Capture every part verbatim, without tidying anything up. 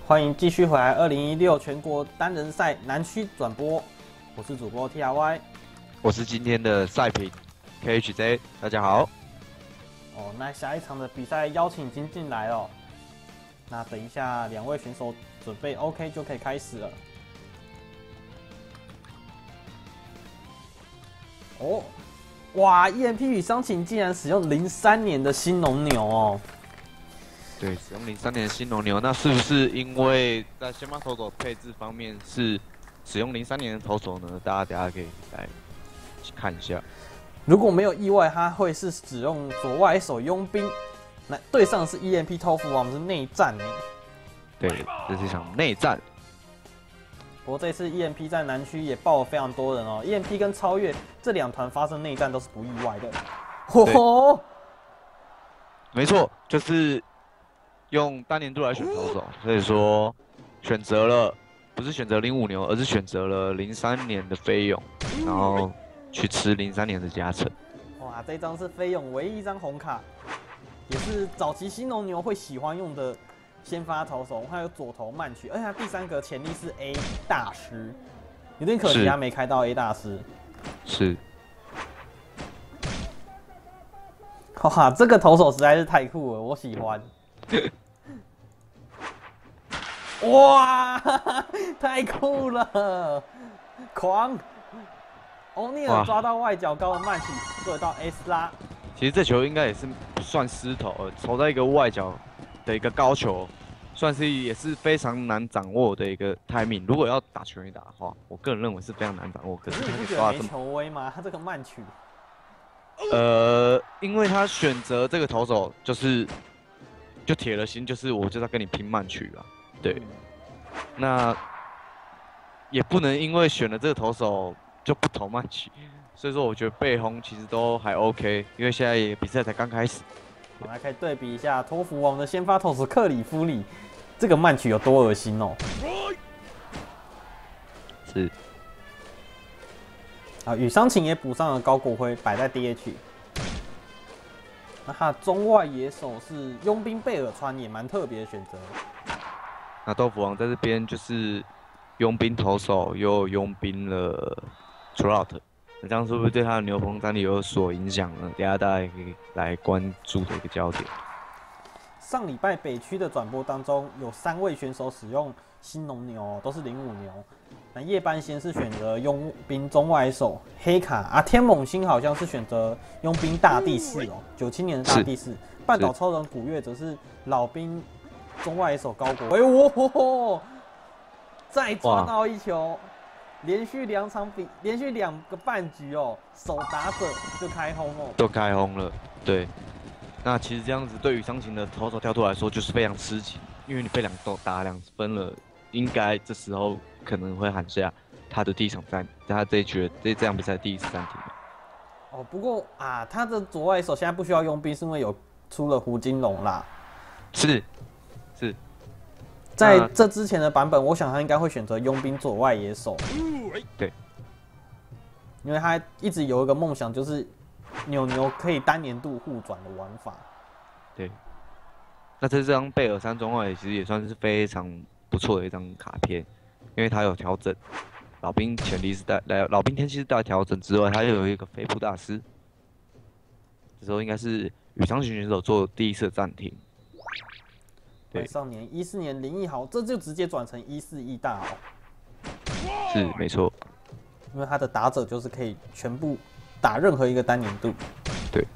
欢迎继续回来二零一六全国单人赛南区转播，我是主播 T R Y， 我是今天的赛评 K H J， 大家好。 哦，那下一场的比赛邀请已经进来了，那等一下两位选手准备 OK 就可以开始了。哦，哇 ！E M P 与商情竟然使用零三年的新农牛哦。 对，使用零三年的新农牛，那是不是因为在先发投手配置方面是使用零三年的投手呢？大家等下可以来看一下。 如果没有意外，他会是使用左外手佣兵，那对上的是 E M P 偷福王是内战呢。 对，这是一场内战。 不过这次 E M P 在南区也爆了非常多人哦 ，E M P 跟超越这两团发生内战都是不意外的。嚯， 没错，就是用单年度来选投手，所以说选择了不是选择零五牛，而是选择了零三年的飞勇，然后去吃零三年的加成。 哇，这张是飞勇唯一一张红卡，也是早期新农牛会喜欢用的先发投手，还有左投慢曲，而且他第三个潜力是 A 大师，有点可惜他没开到 A 大师。 是。 哇，这个投手实在是太酷了，我喜欢。哇，太酷了，狂！欧尼尔抓到外角高的慢曲，对到 S 拉。 其实这球应该也是不算失投，投在一个外角的一个高球，算是也是非常难掌握的一个 timing。如果要打全垒打的话，我个人认为是非常难掌握。可是你不觉得没球威吗？他这个慢曲。 呃，因为他选择这个投手，就是就铁了心，就是我就要跟你拼慢曲啊。对，嗯、那也不能因为选了这个投手就不投慢曲，所以说我觉得背轰其实都还 OK， 因为现在也比赛才刚开始。 我们来可以对比一下托福王的先发投手克里夫里，这个慢曲有多恶心哦。 是。 啊，与商情也补上了高国辉，摆在 D H。那他的中外野手是佣兵贝尔川，也蛮特别的选择。 那豆腐王在这边就是佣兵投手，又佣兵了 Trout， 那这样是不是对他的牛棚战力有所影响呢？等下大家可以来关注的一个焦点。 上礼拜北区的转播当中，有三位选手使用新农牛，都是零五牛。那叶班先是选择佣兵中外手黑卡啊，天猛星好像是选择佣兵大地士哦，九七年的大地士。半岛超人古月则是老兵中外手高国。哎呦，再抓到一球，连续两场比，连续两个半局哦，手打者就开轰哦， 都开轰了。对，那其实这样子对于伤情的投手跳脱来说就是非常吃紧，因为你被两都打两分了，应该这时候可能会喊下他的第一场战，他这一局这这场比赛第一次暂停。 哦，不过啊，他的左外手现在不需要佣兵，是因为有出了胡金龙啦。 是，是。 在这之前的版本，我想他应该会选择佣兵左外野手。 对， 因为他一直有一个梦想，就是扭牛可以单年度互转的玩法。 对。那这张贝尔山中外其实也算是非常不错的一张卡片，因为它有调整，老兵潜力是带来老兵天气是带调整之外，它又有一个飞扑大师，这时候应该是与伤群选手做第一次的暂停。 对，少年一四年林奕豪，这就直接转成一四一大哦。 是没错， 因为他的打者就是可以全部打任何一个单年度。 对。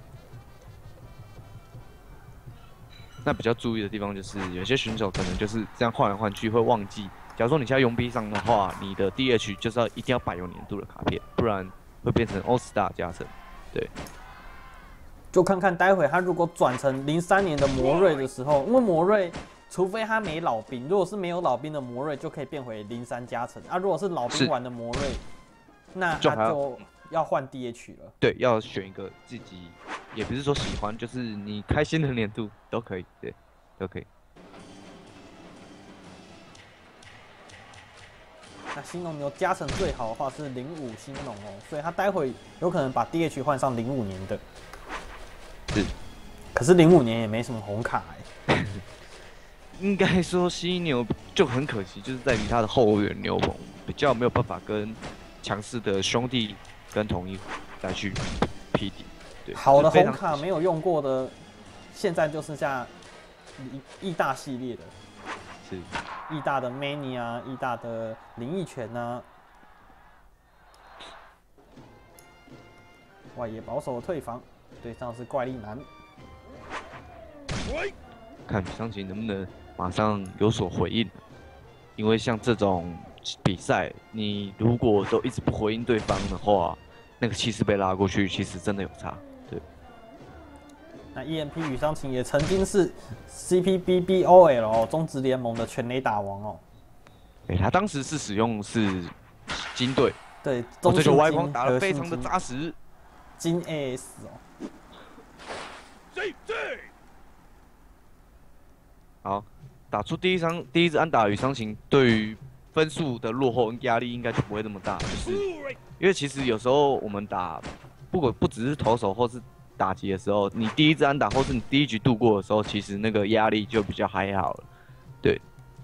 那比较注意的地方就是，有些选手可能就是这样换来换去会忘记。假如说你现在佣兵上的话，你的 D H 就是要一定要摆有年度的卡片，不然会变成 All Star 加成。对。 就看看待会他如果转成零三年的魔瑞的时候，因为魔瑞除非他没老兵，如果是没有老兵的魔瑞，就可以变回零三加成啊。如果是老兵玩的魔瑞，那他就要换 D H 了。 对，要选一个自己，也不是说喜欢，就是你开心的年度都可以，对，都可以。 那新农牛加成最好的话是零五新农哦，所以他待会有可能把 D H 换上零五年的。 是， 可是零五年也没什么红卡哎、欸。 应该说犀牛就很可惜，就是在于它的后援牛棚比较没有办法跟强势的兄弟跟统一来去匹敌。对， 好的非常红卡没有用过的，现在就剩下义大系列的， 是义大的 Many 啊，义大的林奕泉啊，外野保守退防，对上是怪力男。 看伤情能不能马上有所回应，因为像这种比赛，你如果都一直不回应对方的话，那个气势被拉过去，其实真的有差。对。 那 E M P 羽伤情也曾经是 C P B B O L 中职联盟的全垒打王哦。 对，他当时是使用是金队， 对， 哦，这球外框框打得非常的扎实， 金 A S 哦。 好，打出第一伤第一支安打与伤情，对于分数的落后压力应该就不会那么大，就是因为其实有时候我们打，不管不只是投手或是打击的时候，你第一支安打或是你第一局度过的时候，其实那个压力就比较还好了。对，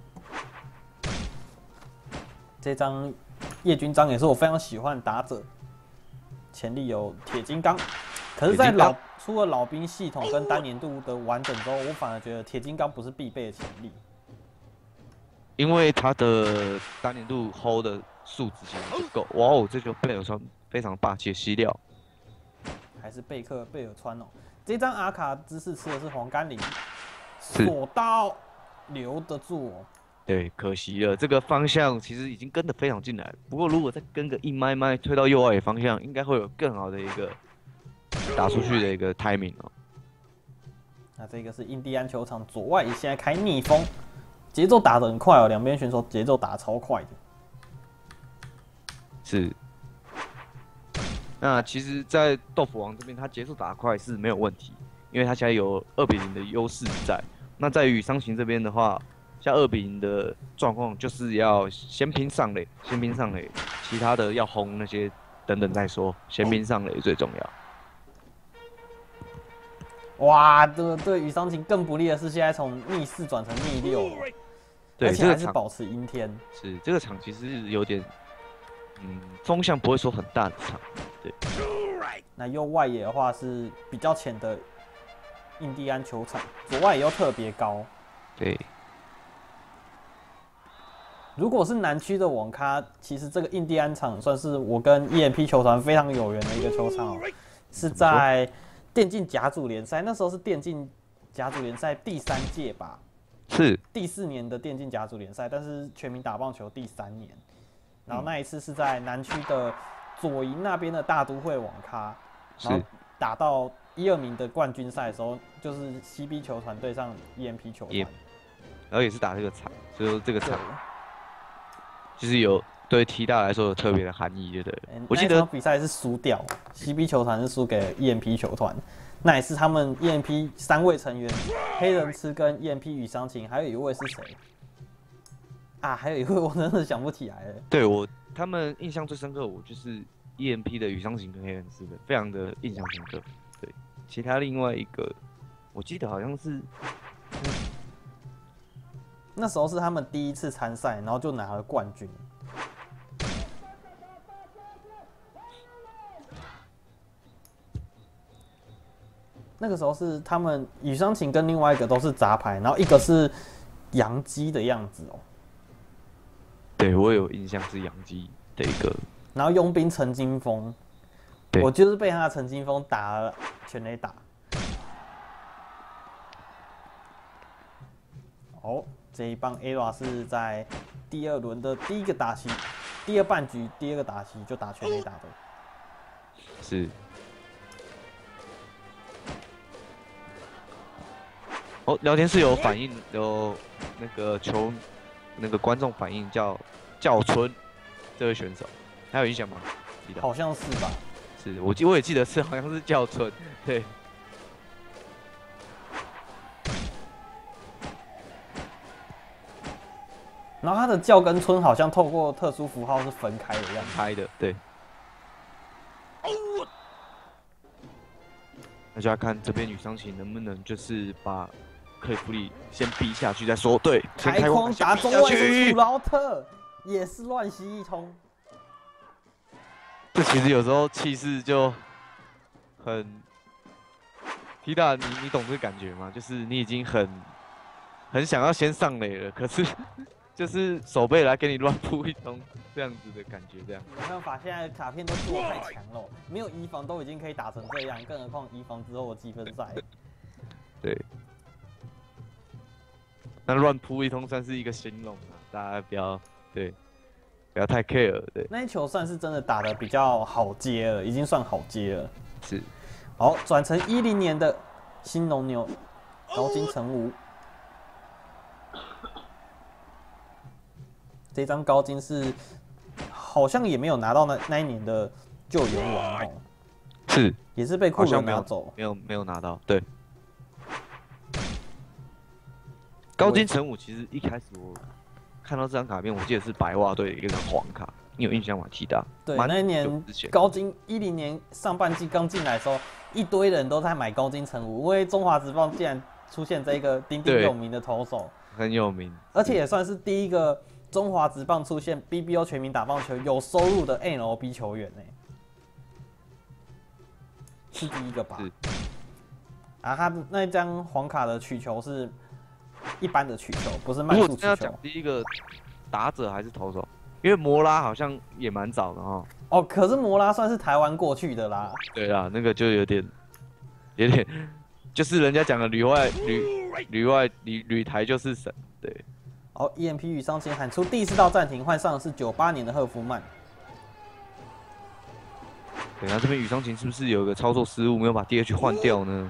这张叶军章也是我非常喜欢的打者，潜力有铁金刚，可是，在老除了老兵系统跟单年度的完整之后，我反而觉得铁金刚不是必备的潜力， 因为他的单年度 hold 的数值其实不够。哇哦，这就贝尔川非常霸气的吸掉， 还是贝克贝尔川哦。这张阿卡姿势吃的是黄甘霖，锁刀留得住哦。 对，可惜了，这个方向其实已经跟得非常进来了。不过如果再跟个一麦麦推到右外野方向，应该会有更好的一个打出去的一个 timing 哦。 那这个是印第安球场左外野现在开逆风，节奏打得很快哦，两边选手节奏打得超快的。 是。那其实，在豆腐王这边，他节奏打得快是没有问题，因为他现在有二比零的优势在。那在于伤情这边的话，像二比零的状况，就是要先拼上垒，先拼上垒，其他的要轰那些等等再说，先拼上垒最重要。 哇，这个对于伤情更不利的是，现在从逆四转成逆六， 对， 而且还是保持阴天。 是这个场其实是有点，嗯，风向不会说很大的场，对。 那右外野的话是比较浅的印第安球场，左外野又特别高。 对。 如果是南区的网咖，其实这个印第安场算是我跟 E M P 球团非常有缘的一个球场哦，是在电竞甲组联赛，那时候是电竞甲组联赛第三届吧， 是第四年的电竞甲组联赛，但是全民打棒球第三年，然后那一次是在南区的左营那边的大都会网咖，然后打到一二名的冠军赛的时候，就是 C B 球团对上 E M P 球团， 然后也是打这个场，所以说这个场就是有对 T 大来说有特别的含义，对不对？ 欸、 我记得比赛是输掉 ，C B 球团是输给 E M P 球团，那也是他们 E M P 三位成员，黑人吃跟 E M P 羽伤情，还有一位是谁？啊，还有一位我真的想不起来了。 对我他们印象最深刻，我就是 E M P 的羽伤情跟黑人吃的，非常的印象深刻。对，其他另外一个，我记得好像是。嗯那时候是他们第一次参赛，然后就拿了冠军。那个时候是他们羽伤情跟另外一个都是杂牌，然后一个是洋基的样子哦。 对，我有印象是洋基的一个。 然后佣兵陈金峰，我就是被他的陈金峰打了全垒打。哦。这一棒 E R A 是在第二轮的第一个打席，第二半局第二个打席就打全垒打的。 是。哦，聊天室有反应，有那个球，那个观众反应叫叫春这位选手，还有印象吗？记得。 好像是吧。 是我记我也记得是好像是叫春，对。 然后他的叫跟春好像透过特殊符号是分开的样子。 开的，对。那就要看这边羽伤情能不能就是把克里夫利先逼下去再说。对， 开框打中外手楚劳特，也是乱袭一通。 这其实有时候气势就很。T 大，你你懂这个感觉吗？就是你已经很很想要先上垒了，可是就是手背来给你乱扑一通这样子的感觉，这样。 没办法，现在卡片都做太强了，没有移防都已经可以打成这样，更何况移防之后的积分赛。 对。那乱扑一通算是一个形容啊，大家不要对，不要太 care。对。 那一球算是真的打得比较好接了，已经算好接了。 是。 好，转成一零年的新农牛高金城武，这张高金是好像也没有拿到那那一年的救援王哦， 是也是被库伦拿走， 没有没有拿到。对，高金城武其实一开始我看到这张卡片，我记得是白袜队的一张黄卡，你有印象吗？提到对，那一年高金一零年上半季刚进来的时候。一堆人都在买高金城武，因为中华职棒竟然出现这个鼎鼎有名的投手， 很有名， 而且也算是第一个中华职棒出现 B B O 全民打棒球有收入的 N L B 球员呢，是第一个吧？啊，他那张黄卡的曲球是一般的曲球，不是慢速曲球。 要讲第一个打者还是投手？因为摩拉好像也蛮早的哈。 哦，可是摩拉算是台湾过去的啦。 对啦，那个就有点，有点，就是人家讲的旅外旅旅外旅旅台就是神，对。 好 ，E M P 与上前喊出第四道暂停，换上的是九八年的赫夫曼。 对，那这边羽伤情是不是有一个操作失误，没有把 D H 换掉呢？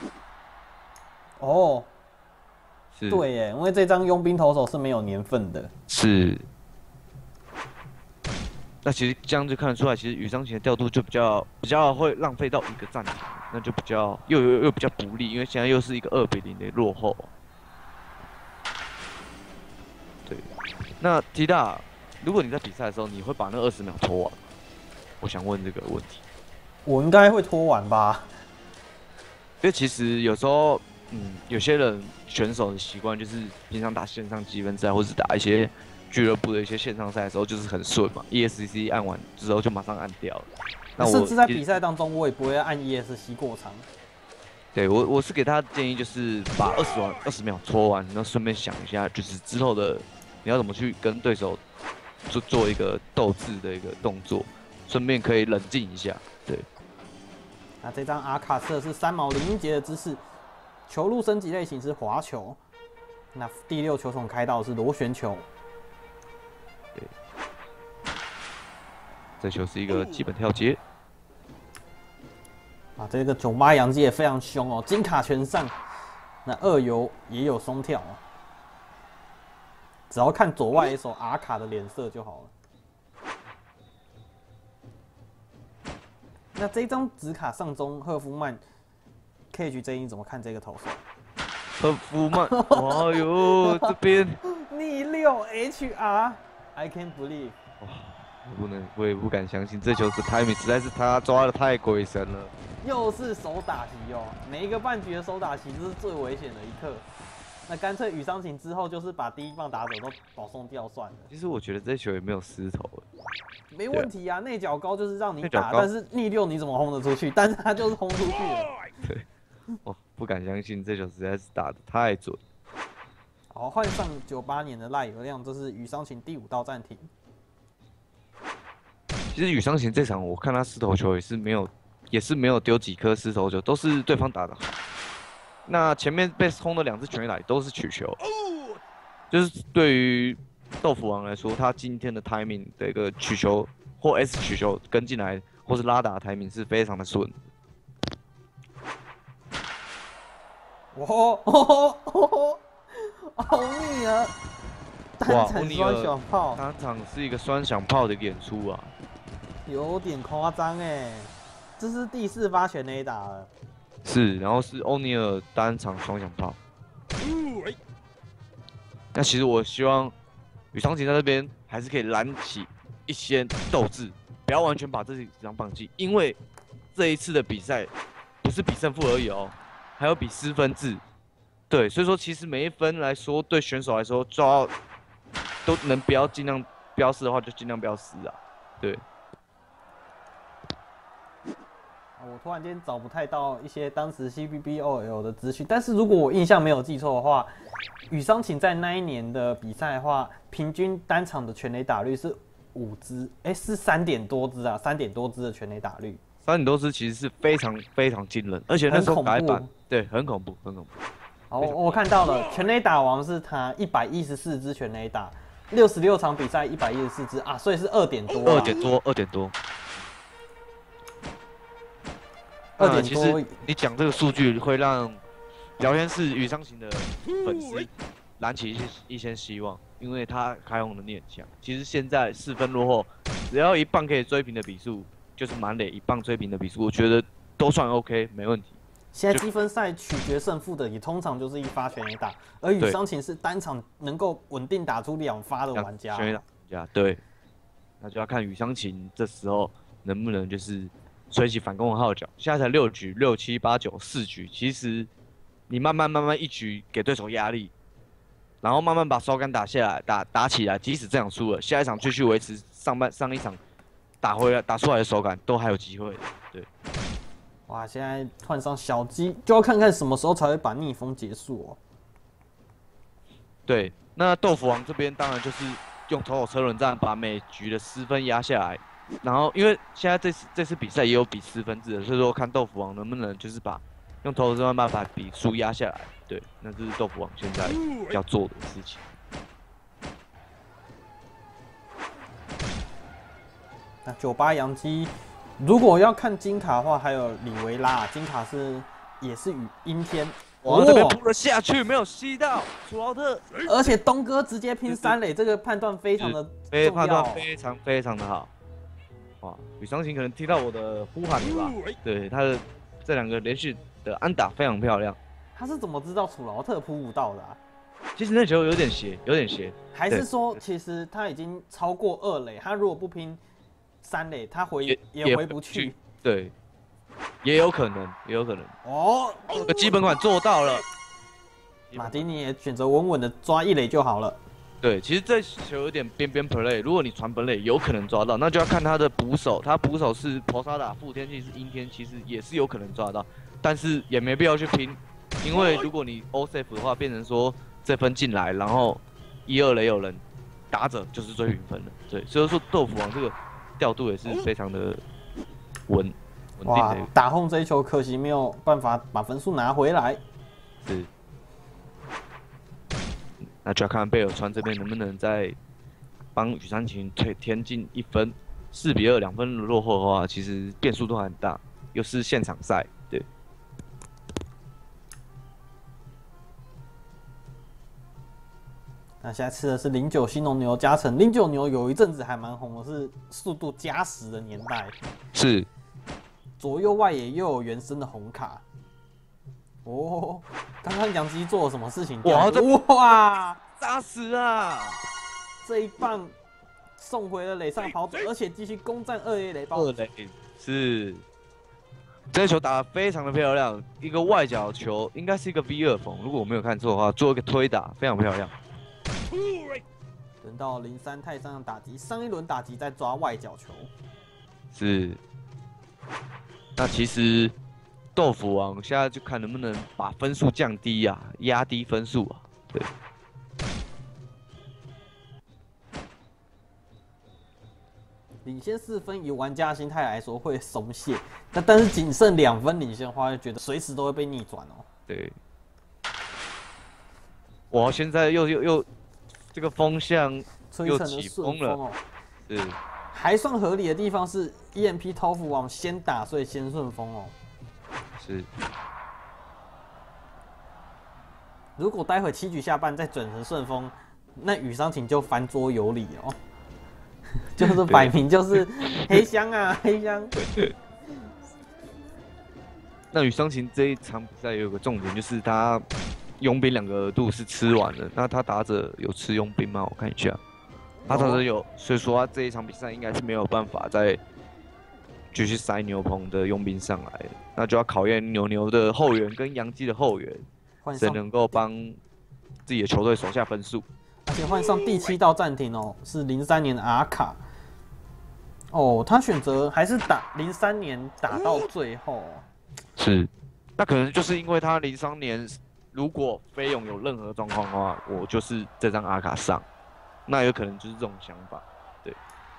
哦， 是， 对耶，因为这张佣兵投手是没有年份的。 是。那其实这样就看得出来，其实羽伤情的调度就比较比较会浪费到一个暂停，那就比较又又又比较不利，因为现在又是一个二比零的落后。对，那 T 大，如果你在比赛的时候，你会把那二十秒拖完？我想问这个问题。 我应该会拖完吧， 因为其实有时候，嗯，有些人选手的习惯就是平常打线上积分赛，或是打一些。俱乐部的一些线上赛的时候就是很顺嘛 ，E S C 按完之后就马上按掉了。 那我甚至在比赛当中，我也不会按 E S C 过场。 对我，我是给他建议，就是把二十完二十秒搓完，然后顺便想一下，就是之后的你要怎么去跟对手做做一个斗智的一个动作，顺便可以冷静一下。对。 那这张阿卡测是三毛林英杰的姿势，球路升级类型是滑球。那第六球筒开到是螺旋球。 对，这球是一个基本跳接。 啊，这个九八洋基也非常凶哦，金卡全上。那二游也有松跳哦，只要看左外野手阿卡的脸色就好了。那这张紫卡上中赫夫曼 ，K H J 你怎么看这个投手？ 赫夫曼，哎呦，这边逆六 H R。I can't believe！ 哇，我不能，我也不敢相信，这球的 timing 实在是他抓的太鬼神了。 又是手打席哦，每一个半局的手打席这是最危险的一刻。那干脆羽伤情之后，就是把第一棒打者都保送掉算了。 其实我觉得这球也没有失头， 没问题啊，内角高就是让你打，但是逆六你怎么轰得出去？但是他就是轰出去了。 对，哦，不敢相信这球实在是打得太准。 好，换上九八年的赖有亮，这是羽伤情第五道暂停。 其实羽伤情这场我看他失头球也是没有，也是没有丢几颗失头球，都是对方打得好。那前面被轰的两次全垒打都是曲球，就是对于豆腐王来说，他今天的 timing 的一个曲球或 S 曲球跟进来，或是拉打的 timing 是非常的顺。 哦哦哦！欧尼尔，单场双响炮， 单场是一个双响炮的演出啊， 有点夸张哎，这是第四发全垒打了。 是，然后是欧尼尔单场双响炮。那其实我希望羽伤情在这边还是可以燃起一些斗志，不要完全把这几张放弃，因为这一次的比赛不是比胜负而已哦，还有比失分制。 对，所以说其实每一分来说，对选手来说，就要都能不要尽量不要失的话，就尽量不要失啊。对。 我突然间找不太到一些当时 C B B O L 的资讯，但是如果我印象没有记错的话，羽商琴在那一年的比赛的话，平均单场的全垒打率是五支，哎，是三点多支啊，三点多支的全垒打率。 三点多支其实是非常非常惊人，而且那时候改版，对，很恐怖，很恐怖。 好，我看到了，全垒打王是他一百一十四支全垒打，六十六场比赛一百一十四支啊，所以是二点多。 二点多，二点多。二点多。其实你讲这个数据会让聊天室羽商琴的粉丝燃起一些一些希望，因为他开轰能力很强。其实现在四分落后，只要一棒可以追平的比数，就是满垒一棒追平的比数，我觉得都算 OK， 没问题。 现在积分赛取决胜负的也通常就是一发全垒打，而羽商琴是单场能够稳定打出两发的玩家。 全垒打玩家，对，那就要看羽商琴这时候能不能就是吹起反攻的号角。现在才六局，六七八九四局，其实你慢慢慢慢一局给对手压力，然后慢慢把手感打下来，打打起来，即使这场输了，下一场继续维持上半上一场打回来打出来的手感，都还有机会的，对。 哇，现在换上小鸡，就要看看什么时候才会把逆风结束哦。 对，那豆腐王这边当然就是用投手车轮战把每局的失分压下来，然后因为现在这次这次比赛也有比失分制的，所以说看豆腐王能不能就是把用投手车轮办法比数压下来。对，那这是豆腐王现在要做的事情。 那九八洋基。如果要看金卡的话，还有里维拉，金卡是也是与阴天， 哇，这边扑了下去，没有吸到楚劳特， 而且东哥直接拼三垒，这个判断非常的重要， 判断非常非常的好。哇，羽商琴可能听到我的呼喊了吧？对，他的这两个连续的安打非常漂亮。 他是怎么知道楚劳特扑不到的啊？ 其实那球有点斜，有点斜， 还是说其实他已经超过二垒，他如果不拼三垒，他回 也, 也回不去， 对，也有可能，也有可能。 哦， 这个基本款做到了。 马丁尼也选择稳稳的抓一垒就好了。 对，其实这球有点边边 play， 如果你传本垒有可能抓到，那就要看他的捕手，他捕手是婆沙打，副天气是阴天，其实也是有可能抓到，但是也没必要去拼，因为如果你 all safe 的话，变成说这分进来，然后一二垒有人，打者就是追平分了。对，所以说豆腐王这个调度也是非常的稳稳定的。 打轰这一球，可惜没有办法把分数拿回来。 是。那就要看贝尔川这边能不能再帮羽山琴添添进一分，四比二两分落后的话，其实变数都很大，又是现场赛，对。 那现在吃的是零九新农牛加成，零九牛有一阵子还蛮红的，是速度加十的年代， 是。 左右外野又有原生的红卡。哦，刚刚杨基做了什么事情？ 哇，这哇， 扎死啊！ 这一棒送回了垒上跑者，而且继续攻占二垒垒包。 二垒是，这球打得非常的漂亮，一个外角球，应该是一个 V 二缝，如果我没有看错的话，做一个推打，非常漂亮。 轮到零三泰山的打击，上一轮打击在抓外角球。 是，那其实。豆腐王现在就看能不能把分数降低啊，压低分数啊，对。 领先四分，以玩家心态来说会松懈，但但是仅剩两分领先的话，就觉得随时都会被逆转哦。 对。哇，现在又又又这个风向又起风了， 哦、 是。 还算合理的地方是 E M P 豆腐王先打，所以先顺风哦。 是， 如果待会七局下半再转成顺风，那羽商琴就翻桌有理哦，就是摆明就是黑箱啊，黑箱。 那羽商琴这一场比赛有个重点，就是他佣兵两个额度是吃完了，那他打者有吃佣兵吗？我看一下，他打者有，所以说他这一场比赛应该是没有办法再继续塞牛棚的佣兵上来，那就要考验牛牛的后援跟洋基的后援。 谁能够帮自己的球队守下分数。 而且换上第七道暂停哦，是零三年的阿卡。哦，他选择还是打零三年打到最后。 是，那可能就是因为他零三年如果飞勇有任何状况的话，我就是这张阿卡上，那有可能就是这种想法。对。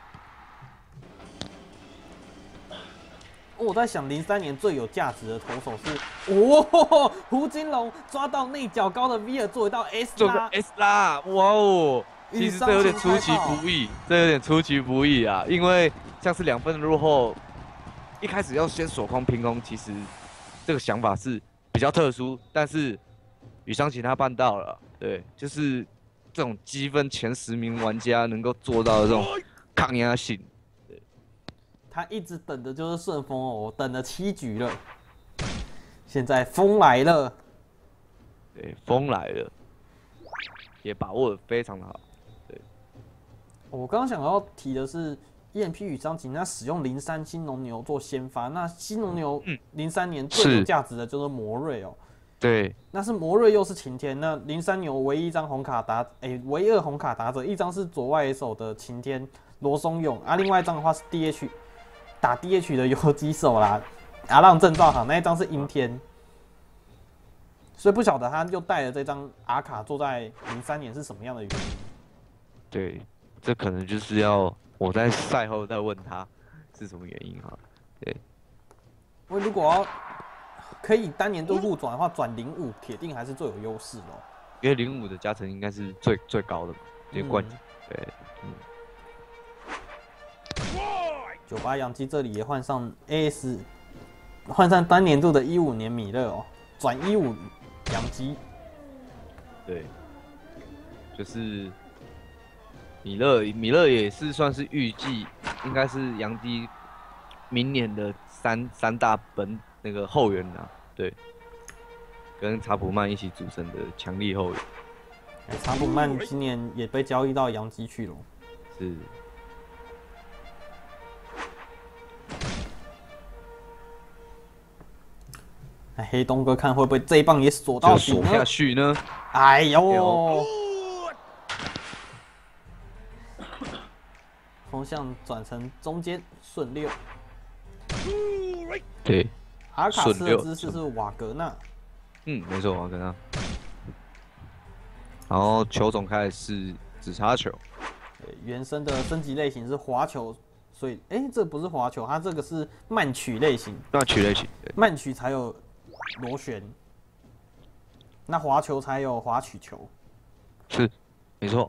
我在想，零三年最有价值的投手是，哦，胡金龙抓到内角高的 V 尔做一道 S 拉 ，S 拉，哇哦！其实这有点出其不意，这有点出其不意啊，因为像是两分落后，一开始要先锁框拼攻，其实这个想法是比较特殊，但是羽商琴他办到了，对，就是这种积分前十名玩家能够做到的这种抗压性。 他一直等的就是顺风哦，我等了七局了，现在风来了， 对，风来了，也把握的非常的好，对。 我刚刚想要提的是 E M P 羽商琴，他使用零三新农牛做先发，那新农牛零三年最有价值的就是魔瑞哦， 对， 那是魔瑞又是晴天，那零三牛唯一一张红卡打，哎、欸，唯二红卡打者，一张是左外手的晴天罗松勇啊，另外一张的话是 D H。打 D H 的游击手啦，阿浪正照好那一张是阴天，所以不晓得他又带了这张阿卡坐在零三年是什么样的原因？ 对，这可能就是要我在赛后再问他是什么原因哈。对， 因为如果要可以单年度互转的话，转零五铁定还是最有优势的、喔。 因为零五的加成应该是最最高的嘛，因为冠军、嗯、对，嗯。 九八洋基这里也换上 A S， 换上单年度的一五年米勒哦，转一五洋基。 对，就是米勒，米勒也是算是预计应该是洋基明年的三三大本那个后援啊，对，跟查普曼一起组成的强力后援。 欸、查普曼今年也被交易到洋基去了。 是。 哎，黑东哥看会不会这一棒也锁到底锁下去呢？ 哎呦！风向转成中间顺溜。 对。 阿卡斯的姿势是瓦格纳。 嗯，没错，瓦格纳。然后球种开始是直插球。 原生的升级类型是滑球，所以哎、欸，这不是滑球，它这个是慢曲类型。 慢曲类型。 慢曲才有螺旋，那滑球才有滑曲球。 是，没错。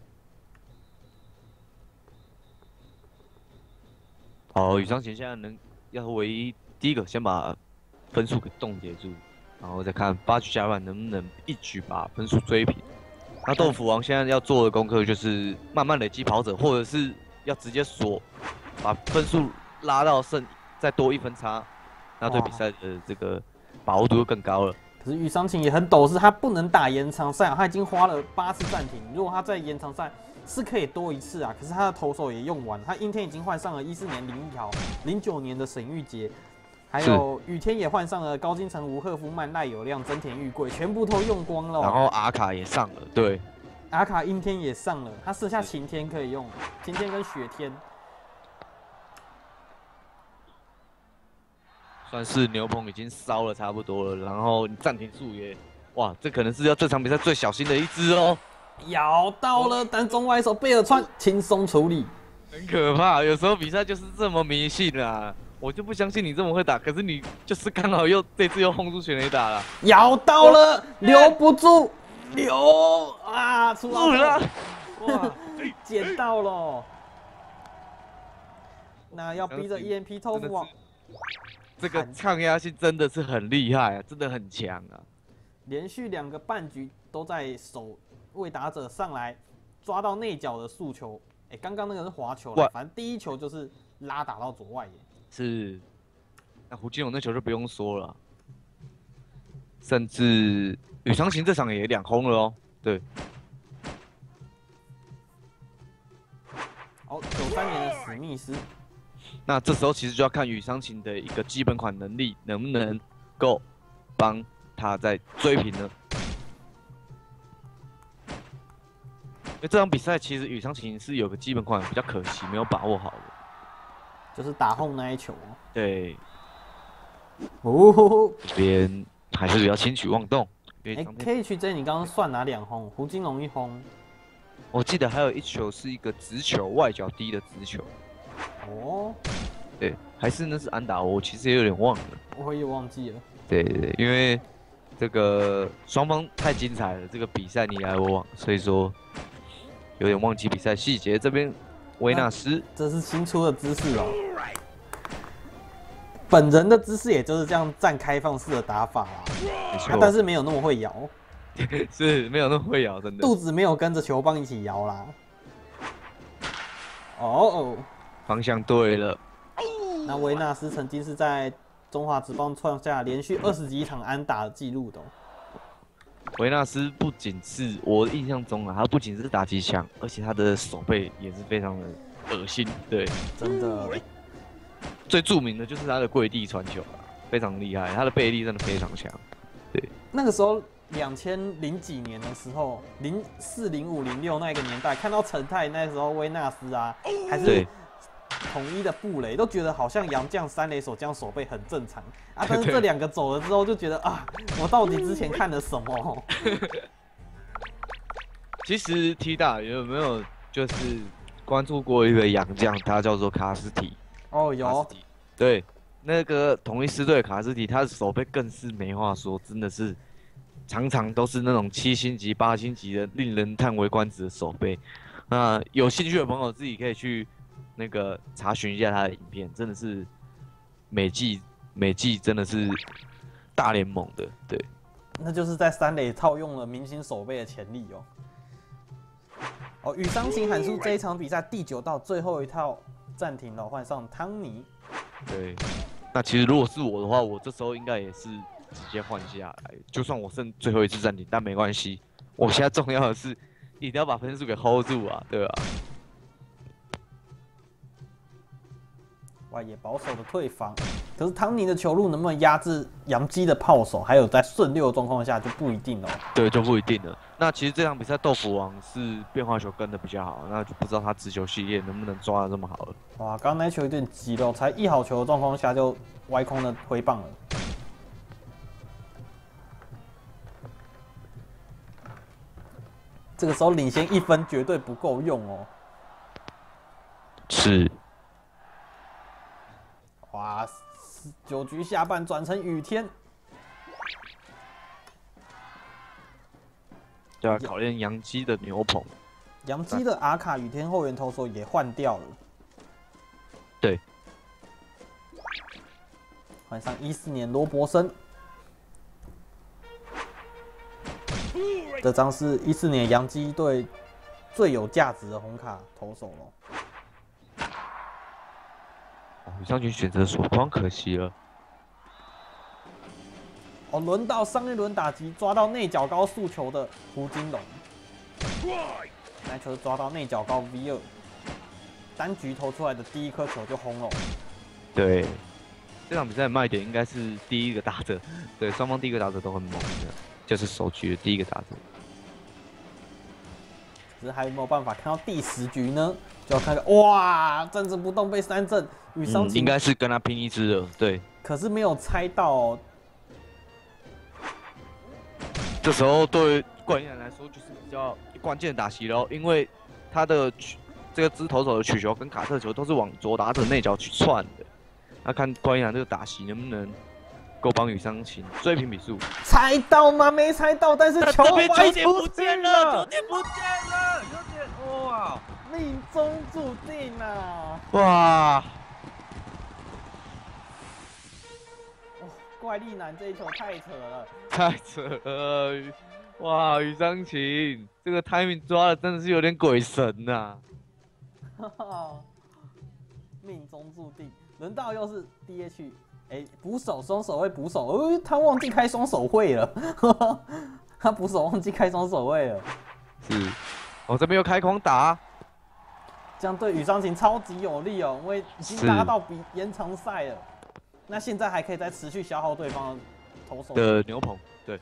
好，羽商琴现在能要唯一第一个先把分数给冻结住，然后再看八局下半能不能一局把分数追平。那豆腐王现在要做的功课就是慢慢累积跑者，或者是要直接锁，把分数拉到剩再多一分差，那对比赛的这个把握度就更高了。 可是羽商琴也很陡，是他不能打延长赛、啊，他已经花了八次暂停。如果他在延长赛是可以多一次啊，可是他的投手也用完了。他阴天已经换上了一四年林奕豪，零九年的沈玉杰，还有雨天也换上了高金城、吴赫夫曼、赖友亮、真田裕贵，全部都用光了、喔。 然后阿卡也上了，对， 阿卡阴天也上了，他剩下晴天可以用，晴天跟雪天。 算是牛棚已经烧了差不多了，然后暂停数也，哇，这可能是要这场比赛最小心的一支哦。 咬到了，但中外手贝尔川轻松处理， 很可怕。有时候比赛就是这么迷信啊，我就不相信你这么会打，可是你就是刚好又这次又轰出全垒打了， 咬到了，留不住，留啊，出了，哇，捡到了。那要逼着 E M P 豆腐王。 这个抗压性真的是很厉害啊，真的很强啊！ 连续两个半局都在守卫打者上来抓到内角的速球，哎、欸，刚刚那个是滑球了，反正第一球就是拉打到左外野。 是，那胡金龙那球就不用说了，甚至羽商琴这场也两轰了哦。对。 哦，九三年的史密斯。 那这时候其实就要看羽商琴的一个基本款能力能不能够帮他在追平了。因为这场比赛其实羽昌琴是有个基本款比较可惜，没有把握好的， 就是打后那一球。 对， 哦， 这边还是比较轻举妄动。 哎、欸、，K H J 你刚刚算哪两轰？胡金龙一轰， 我记得还有一球是一个直球，外角低的直球。 哦， 对，还是那是安打，我其实也有点忘了。 我也忘记了。 对对对，因为这个双方太精彩了，这个比赛你来我往，所以说有点忘记比赛细节。这边维纳斯， 这是新出的姿势哦。本人的姿势也就是这样站开放式的打法啦， 没错、 啊，但是没有那么会摇， 是没有那么会摇，真的。 肚子没有跟着球棒一起摇啦。哦哦， 方向对了。 那维纳斯曾经是在中华职棒创下连续二十几场安打的记录的、哦。 维纳斯不仅是我印象中啊，他不仅是打击强，而且他的手背也是非常的恶心，对， 真的。 最著名的就是他的跪地传球啊，非常厉害，他的背力真的非常强。对， 那个时候两千零几年的时候，零四、零五、零六那个年代，看到陈泰那时候威纳斯啊，还是统一的布雷，都觉得好像洋将三垒手这样手背很正常啊。但是这两个走了之后，就觉得啊，我到底之前看了什么？ 其实 T 大有没有就是关注过一个洋将，他叫做卡斯提？ 哦，有。 对，那个统一狮队卡斯提，他的手背更是没话说，真的是常常都是那种七星级、八星级的，令人叹为观止的手背。那有兴趣的朋友自己可以去那个查询一下他的影片，真的是每季每季真的是大联盟的，对。 那就是在三垒套用了明星手背的潜力哦。哦，羽伤情函数这一场比赛第九道最后一套暂停了，换上汤尼。对， 那其实如果是我的话，我这时候应该也是直接换下来，就算我剩最后一次暂停，但没关系。我现在重要的是一定要把分数给 hold 住啊，对吧？ 外野保守的退防，可是汤尼的球路能不能压制杨基的炮手，还有在顺溜的状况下就不一定哦。 对，就不一定了。那其实这场比赛豆腐王是变化球跟的比较好，那就不知道他直球系列能不能抓得这么好了。 哇，刚刚那球有点急了，才一好球的状况下就歪空的挥棒了。这个时候领先一分绝对不够用哦。 是。 哇，九局下半转成雨天。 对啊，考验洋基的牛棚。 洋基的阿卡雨天后援投手也换掉了。 对。 换上一四年罗伯森。这张是一四年洋基队最有价值的红卡投手了。 羽上群选择锁框，可惜了。 哦，轮到上一轮打击抓到内角高速球的胡金龙，那球抓到内角高 V 二，单局投出来的第一颗球就轰了。 对，这场比赛的卖点应该是第一个打者，对，双方第一个打者都很猛的，就是首局的第一个打者。 只是还有没有办法看到第十局呢？就要看看哇，站着不动被三振，羽伤情、 嗯、应该是跟他拼一支了，对。 可是没有猜到、哦。 这时候对冠英来说就是比较关键的打席喽，因为他的这个支投手的曲球跟卡特球都是往左打者内角去窜的。那看冠英这个打席能不能够帮羽伤情追平比数？ 猜到吗？没猜到，但是球外球点不见了，球点不见了，球点哇！ 命中注定啊！ 哇！ 怪力男这一球太扯了， 太扯了！哇，羽伤情这个 timing 抓的真的是有点鬼神呐、 啊！命中注定，轮到又是 D H， 哎、欸，捕手双手位捕手，呃，他忘记开双手会了，他捕手忘记开双手位了。 是，我、哦、这边又开狂打。 这样对羽伤情超级有利哦，因为已经拉到比延长赛了。那现在还可以再持续消耗对方的投手的牛棚。 对。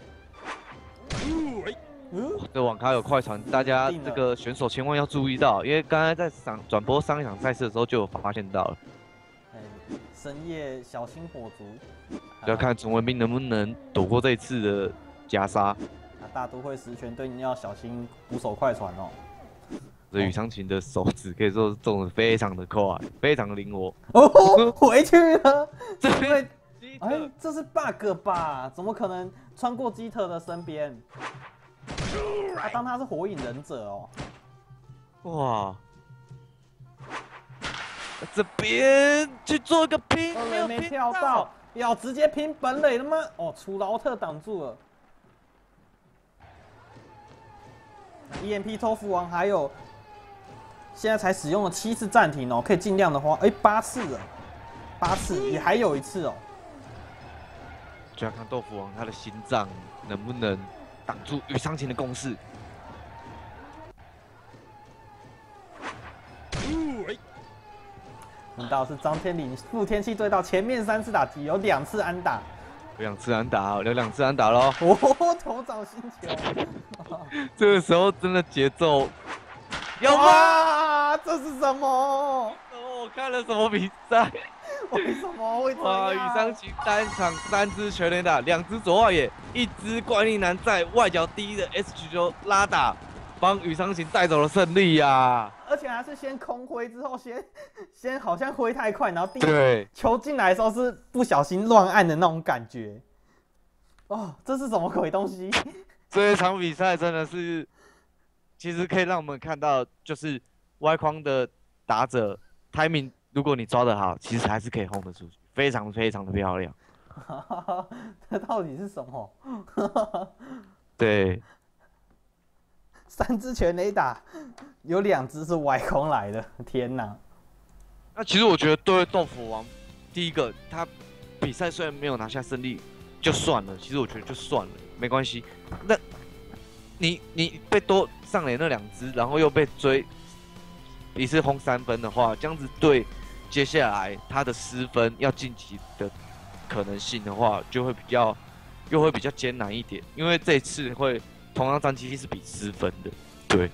嗯， 这网咖有快传，大家这个选手千万要注意到，因为刚才在上转播上一场赛事的时候就有发现到了。 哎，深夜小心火烛， 就要看陈文斌能不能躲过这一次的夹杀。 啊，大都会十全队你要小心捕手快传哦。 这宇昌琴的手指可以说是动得非常的快，非常的灵活。 哦，回去了， 这因为哎，这是 bug 吧？怎么可能穿过基特的身边？他当他是火影忍者哦。 哇！这边去做一个拼， 没有没跳到，要直接拼本垒了吗？哦，楚劳特挡住了。E M P 偷福王还有，现在才使用了七次暂停哦，可以尽量的话，哎，八次了，八次也还有一次哦。 就要看豆腐王他的心脏能不能挡住宇昌琴的攻势。 轮到是张天麟副天气对到前面三次打击有两次安打， 有两次安打，有两次安打喽！ 哦，头找星球， 这个时候真的节奏，有吗？这是什么？ 我看了什么比赛？ 为什么会这样？ 哇！宇昌琴单场三支全垒打，两支左外野，一支怪力男在外角第一的 S 球拉打，帮宇昌琴带走了胜利呀、啊！ 而且还是先空挥之后先先好像挥太快，然后第对球进来的时候是不小心乱按的那种感觉。哦，这是什么鬼东西？ 这一场比赛真的是，其实可以让我们看到，就是外框的打者 timing， 如果你抓得好，其实还是可以轰得出去，非常非常的漂亮。 这到底是什么？ 对。 三支全垒打，有两支是歪空来的，天哪！ 那其实我觉得对豆腐王，第一个他比赛虽然没有拿下胜利，就算了。其实我觉得就算了，没关系。那你你被多上垒那两支，然后又被追一次轰三分的话，这样子对接下来他的失分要晋级的可能性的话，就会比较又会比较艰难一点，因为这一次会。同样战绩是比失分的，对。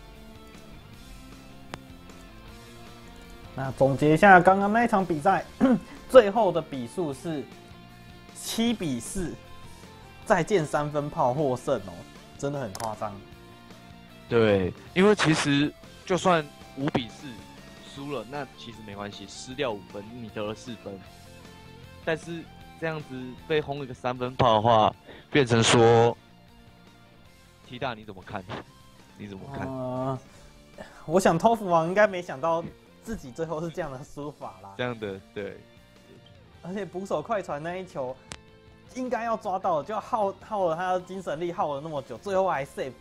那总结一下刚刚那一场比赛，最后的比数是七比四，再见三分炮获胜哦，真的很夸张。 对，因为其实就算五比四输了，那其实没关系，失掉五分，你得了四分。但是这样子被轰一个三分炮的话，变成说。T 大你怎么看？你怎么看？ 呃，我想托福王应该没想到自己最后是这样的输法啦。 这样的对， 而且捕手快传那一球应该要抓到，就耗耗了他的精神力，耗了那么久，最后还 save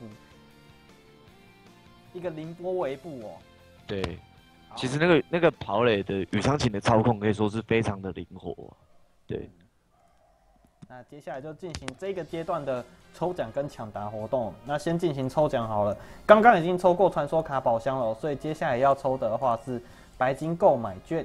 一个凌波微步哦。 对，其实那个那个跑垒的宇昌琴的操控可以说是非常的灵活，对。 那接下来就进行这个阶段的抽奖跟抢答活动。那先进行抽奖好了，刚刚已经抽过传说卡宝箱了，所以接下来要抽的话是白金购买券。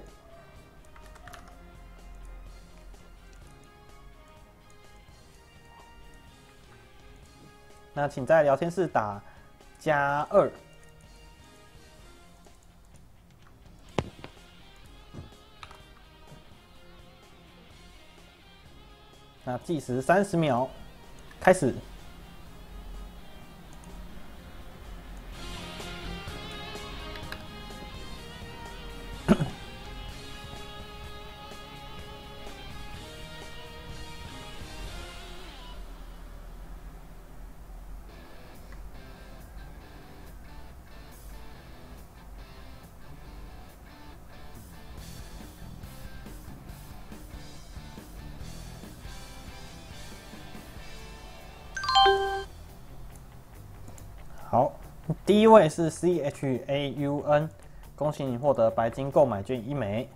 那请在聊天室打加二。那计时三十秒，开始。好，第一位是 C H A U N， 恭喜你获得白金购买券一枚。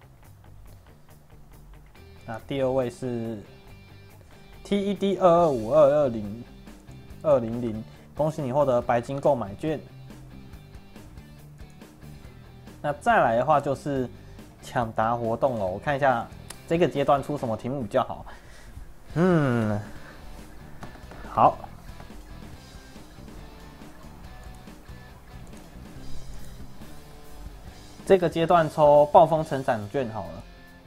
那第二位是 T E D 二二五二二零二零零，恭喜你获得白金购买券。那再来的话就是抢答活动了，我看一下这个阶段出什么题目比较好。嗯， 好，这个阶段抽暴风成长券好了。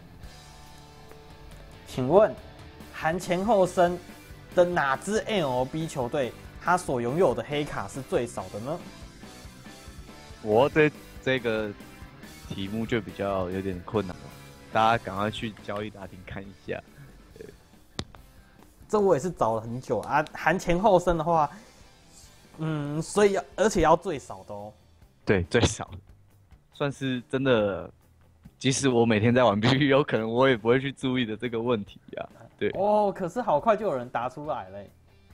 请问，含前后生的哪支 M L B 球队，它所拥有的黑卡是最少的呢？ 我这这个题目就比较有点困难了，大家赶快去交易大厅看一下。 这我也是找了很久啊，含前后生的话，嗯，所以要而且要最少的哦。 对，最少，算是真的。即使我每天在玩 P V P， 有可能我也不会去注意的这个问题呀、啊。对。 哦，可是好快就有人答出来了。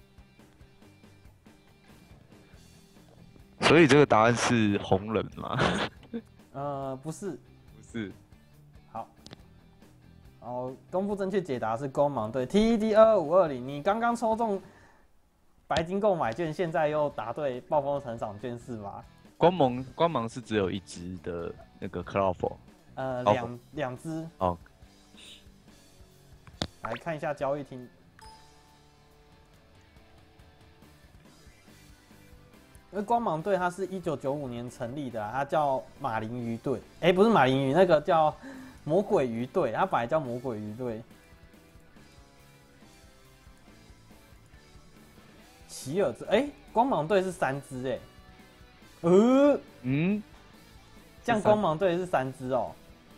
所以这个答案是红人吗？ 呃，不是。 不是。 好。哦，公布正确解答是光芒队 T E D 二二五二零。你刚刚抽中白金购买券，现在又答对暴风成长券是吗？ 光芒光芒是只有一只的那个 Cloudfall。 呃，两两只哦， 来看一下交易厅，因为光芒队它是一九九五年成立的、啊，它叫马林鱼队，哎、欸，不是马林鱼，那个叫魔鬼鱼队，它本来叫魔鬼鱼队。奇尔兹，哎、欸，光芒队是三只，哎，呃，嗯，这样光芒队是三只哦。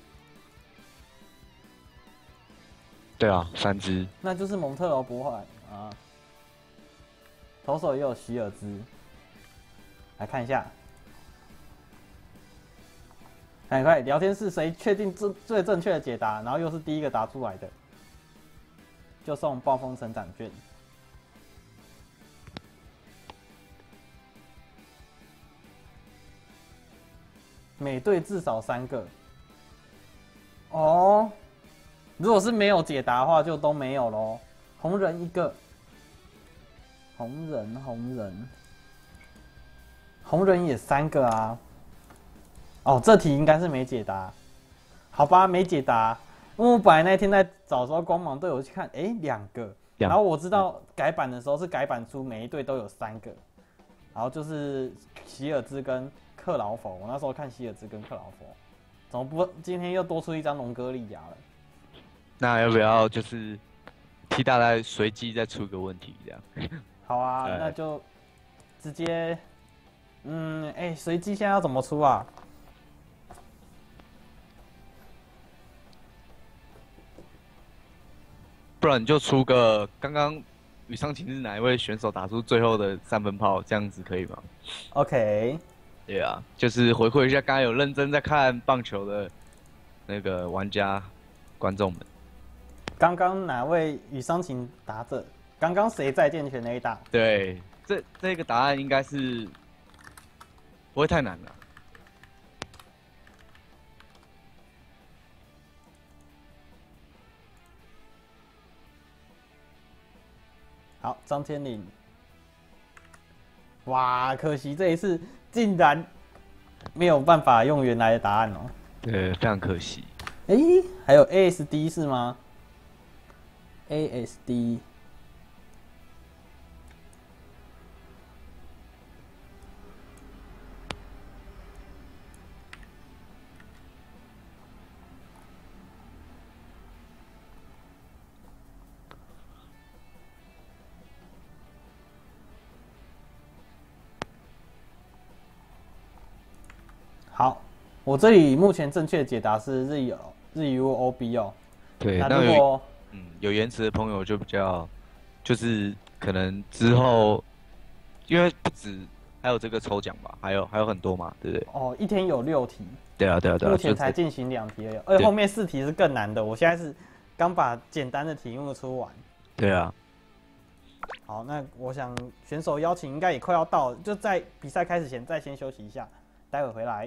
对啊，三只，那就是蒙特罗博海啊。投手也有希尔兹，来看一下。很快，聊天室谁确定最最正确的解答，然后又是第一个答出来的，就送暴风成长券。每队至少三个。哦。如果是没有解答的话，就都没有咯。红人一个，红人红人，红人也三个啊。哦，这题应该是没解答，好吧，没解答。因为我本来那天在找的时候，光芒队我去看，哎、欸，两个。然后我知道改版的时候是改版出每一队都有三个，然后就是希尔兹跟克劳佛。我那时候看希尔兹跟克劳佛，怎么不今天又多出一张龙哥利亚了？ 那要不要就是替大家随机再出个问题这样？ 好啊，那就直接，嗯，哎、欸，随机现在要怎么出啊？ 不然你就出个刚刚羽上琴日哪一位选手打出最后的三分炮，这样子可以吗 ？OK。 对啊，就是回馈一下刚刚有认真在看棒球的那个玩家观众们。 刚刚哪位羽伤情答着？刚刚谁在健全那一打？ 对，这这个答案应该是不会太难了。 好，张天麟。哇，可惜这一次竟然没有办法用原来的答案哦。 对，非常可惜。 哎、欸，还有 A S D 是吗？ A S D， 好，我这里目前正确解答是日 U 日 U O B 哦。 对， 那如果嗯，有延迟的朋友就比较，就是可能之后，因为不止还有这个抽奖吧，还有还有很多嘛，对不对？ 哦，一天有六题。 对啊，对啊，对啊。 目前才进行两题而已，而且后面四题是更难的。我现在是刚把简单的题目出完。 对啊。 好，那我想选手邀请应该也快要到了，就在比赛开始前再先休息一下，待会回来。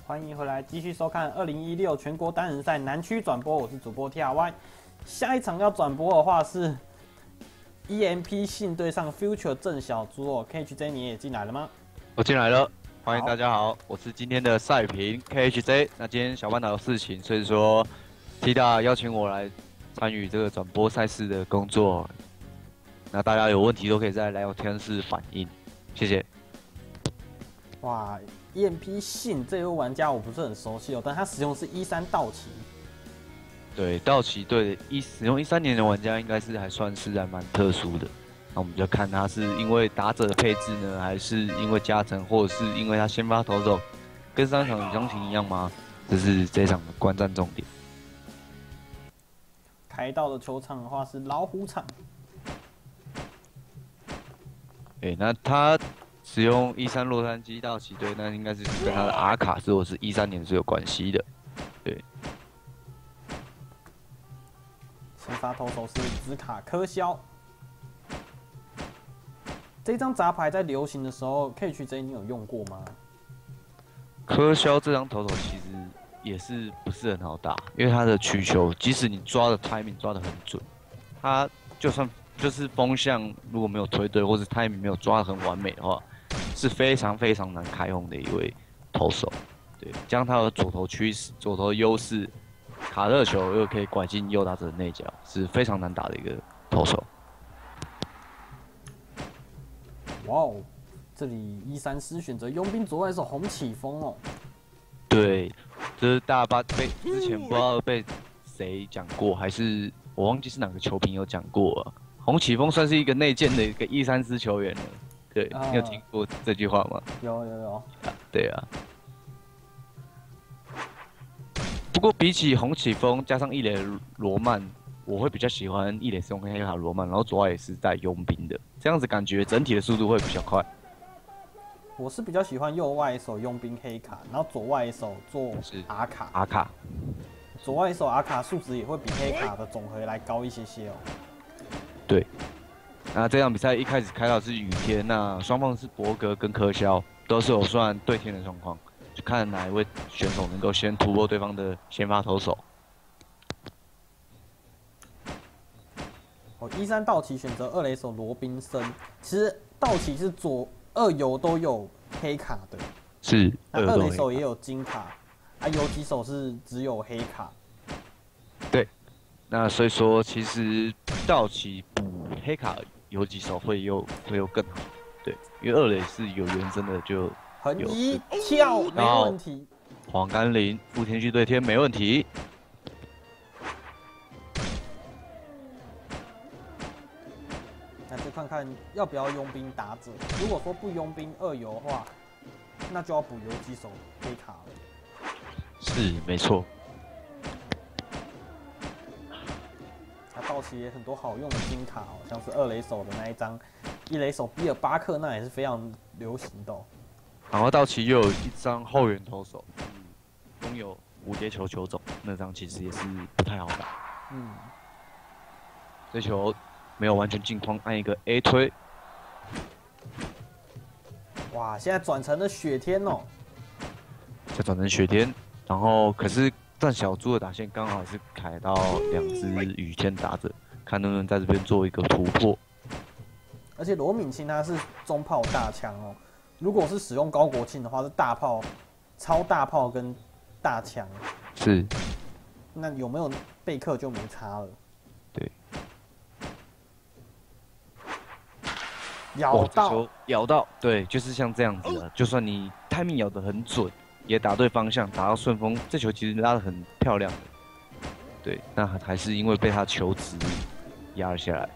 欢迎回来继续收看二零一六全国单人赛南区转播，我是主播 T R Y。下一场要转播的话是 E M P 信对上 Future 郑小猪哦 ，K H J 你也进来了吗？ 我进来了，欢迎大家好，我是今天的赛评 K H J。那今天小半岛有事情，所以说 T 大邀请我来参与这个转播赛事的工作。那大家有问题都可以在聊天室反映，谢谢。 哇 ，E M P 信这位玩家我不是很熟悉哦，但他使用的是一三道奇。 对，道奇队一使用一三年的玩家应该是还算是还蛮特殊的。那我们就看他是因为打者的配置呢，还是因为加成，或者是因为他先发投手跟上一场与中情一样吗？这是这场的观战重点。 开到的球场的话是老虎场。 对，那他使用一三洛杉矶道奇队，那应该是跟他的阿卡是或是一三年是有关系的。对。 先发投手是紫卡科肖。这张杂牌在流行的时候 ，K H J 你有用过吗？ 科肖这张投手其实也是不是很好打，因为他的曲球，即使你抓的 timing 抓得很准，他就算就是风向如果没有推对，或是 timing 没有抓得很完美的话，是非常非常难开轰的一位投手。对，加上他的左投趋势、左投优势，卡热球又可以拐进右打者的内角，是非常难打的一个投手。 哇哦，这里一三师选择佣兵左外手洪启峰哦。 对，就是大家把被之前不知道被谁讲过，还是我忘记是哪个球评有讲过啊。洪启峰算是一个内建的一个一三师球员了。对，啊、你有听过这句话吗？ 有有有。 啊对啊。不过比起洪启峰加上一垒罗曼，我会比较喜欢一垒是用黑卡罗曼，然后左外也是带佣兵的，这样子感觉整体的速度会比较快。 我是比较喜欢右外手佣兵黑卡，然后左外手做阿卡。 阿卡。 左外手阿卡数值也会比黑卡的总和来高一些些哦。 对。那这场比赛一开始开到是雨天，那双方是博格跟科肖，都是有算对天的状况，就看哪一位选手能够先突破对方的先发投手。 哦，一三道奇选择二垒手罗宾森，其实道奇是左二游都有黑卡的， 是， 那二垒手也有金卡，啊，游击手是只有黑卡。 对，那所以说其实道奇补黑卡游击手会又会又更好，对，因为二垒是有原生的就横移跳没问题， 黄甘霖副天区对天没问题。 那就看看要不要佣兵打者。如果说不佣兵二游的话，那就要补游击手黑卡了。 是，没错。 那道奇也很多好用的金卡哦，像是二垒手的那一张，一垒手比尔巴克那也是非常流行的哦。 然后道奇又有一张后援投手，拥有蝴蝶球球种，那张其实也是不太好打。嗯，这球没有完全进框，按一个 A 推。 哇，现在转成了雪天哦。 再转成雪天，然后可是但小猪的打线刚好是凯到两只雨天打者，看能不能在这边做一个突破。 而且罗敏清他是中炮大枪哦，如果是使用高国庆的话是大炮、超大炮跟大枪。 是。 那有没有贝克就没差了。 对。 咬到， 咬到，对，就是像这样子啊。就算你 timing 咬得很准，也打对方向，打到顺风，这球其实拉得很漂亮的。对，那还是因为被他球质压了下来。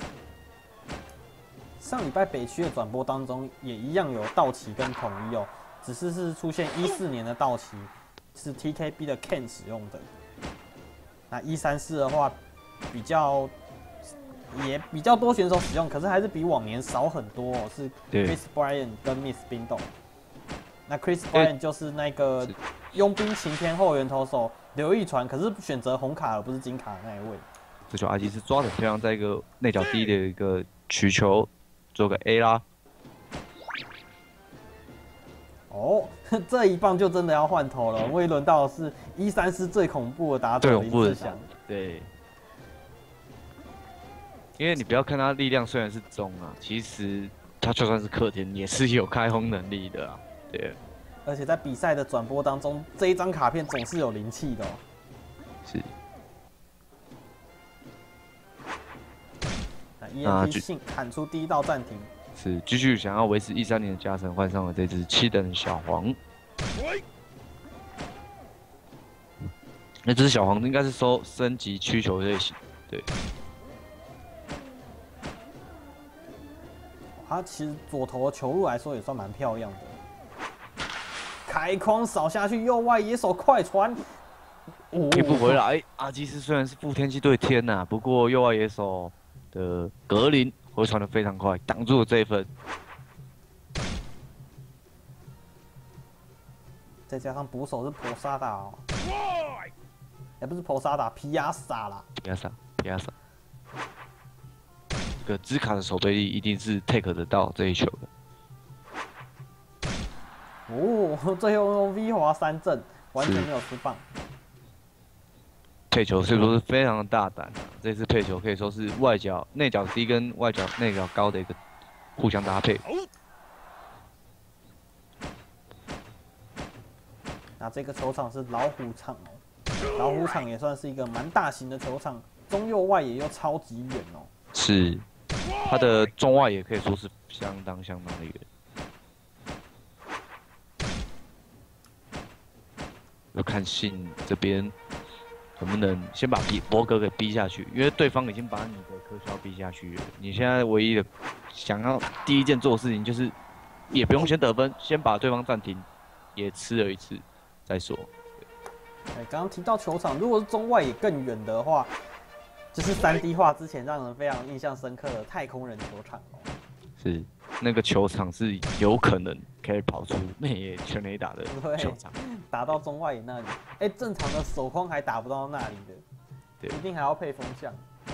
上礼拜北区的转播当中也一样有道奇跟统一哦，只是是出现一四年的道奇是 T K B 的 Ken 使用的。那一三四的话比较。也比较多选手使用，可是还是比往年少很多哦。是 Chris Bryant 跟 Miss Bindo。那 Chris Bryant 就是那个佣兵晴天后援投手刘奕传，可是选择红卡而不是金卡的那一位。 这球阿基是抓得很漂亮，在一个内角低的一个曲球，做个 A 啦。 哦， 这一棒就真的要换头了，因为轮到的是一三四最恐怖的打者林志祥。 对，因为你不要看他力量虽然是中啊，其实他就算是客天也是有开轰能力的啊。对。 而且在比赛的转播当中，这一张卡片总是有灵气的哦。 是。 那 E M P 信喊出第一道暂停。 是继续想要维持一三年的加成，换上了这只七等小黄。那只小黄应该是收升级曲球类型，对。 他其实左投的球路来说也算蛮漂亮的。开框扫下去，右外野手快传， 贴不回来。阿基斯虽然是副天气对天呐、啊，不过右外野手的格林回传的非常快，挡住了这一分。 再加上捕手是婆沙达哦，也不是婆沙达，皮亚萨啦。 皮亚萨，皮亚萨。这个兹卡的守备力一定是 take 得到这一球的。 哦，最后用 V 滑三振，完全没有失棒。 配球所以说是非常的大胆、啊，这次配球可以说是外角内角低跟外角内角高的一个互相搭配。 那这个球场是老虎场哦，老虎场也算是一个蛮大型的球场，中右外野又超级远哦。 是，它的中外也可以说是相当相当的远。要看信这边能不能先把逼博格给逼下去，因为对方已经把你的科肖逼下去了。你现在唯一的想要第一件做的事情就是，也不用先得分，先把对方暂停，也吃了一次再说。 哎，刚刚提到球场，如果是中外也更远的话，就是三 D 化之前让人非常印象深刻的太空人球场哦。 是，那个球场是有可能可以跑出内野全垒打的球场， 打到中外野那里。哎、欸，正常的手框还打不到那里的， 对， 一定还要配风向。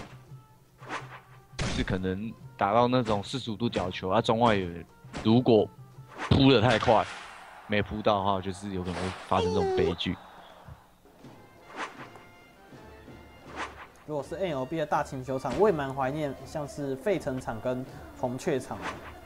是可能打到那种四十五度角球，啊，中外野如果扑得太快，没扑到的话，就是有可能会发生这种悲剧。 如果是 N L B 的大型球场，我也蛮怀念像是费城场跟红雀场。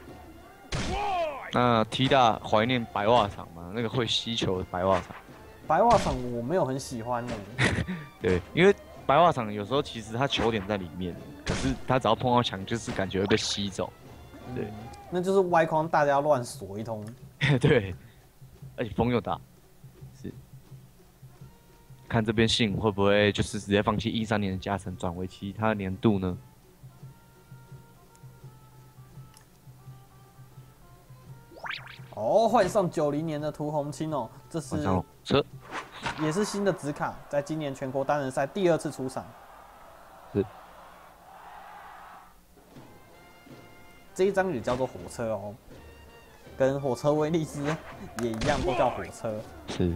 那 T 大怀念白袜场吗？那个会吸球的白袜场。 白袜场我没有很喜欢呢、欸。 对，因为白袜场有时候其实它球点在里面，可是它只要碰到墙，就是感觉会被吸走。对，嗯、 那就是歪框大家乱锁一通。 对，而且风又大。是。看这边信会不会就是直接放弃一三年的加成，转为其他年度呢？ 哦，换上九零年的涂红青哦，这是车， 也是新的紫卡，在今年全国单人赛第二次出场。 是， 这一张也叫做火车哦，跟火车威利斯也一样，都叫火车。 是。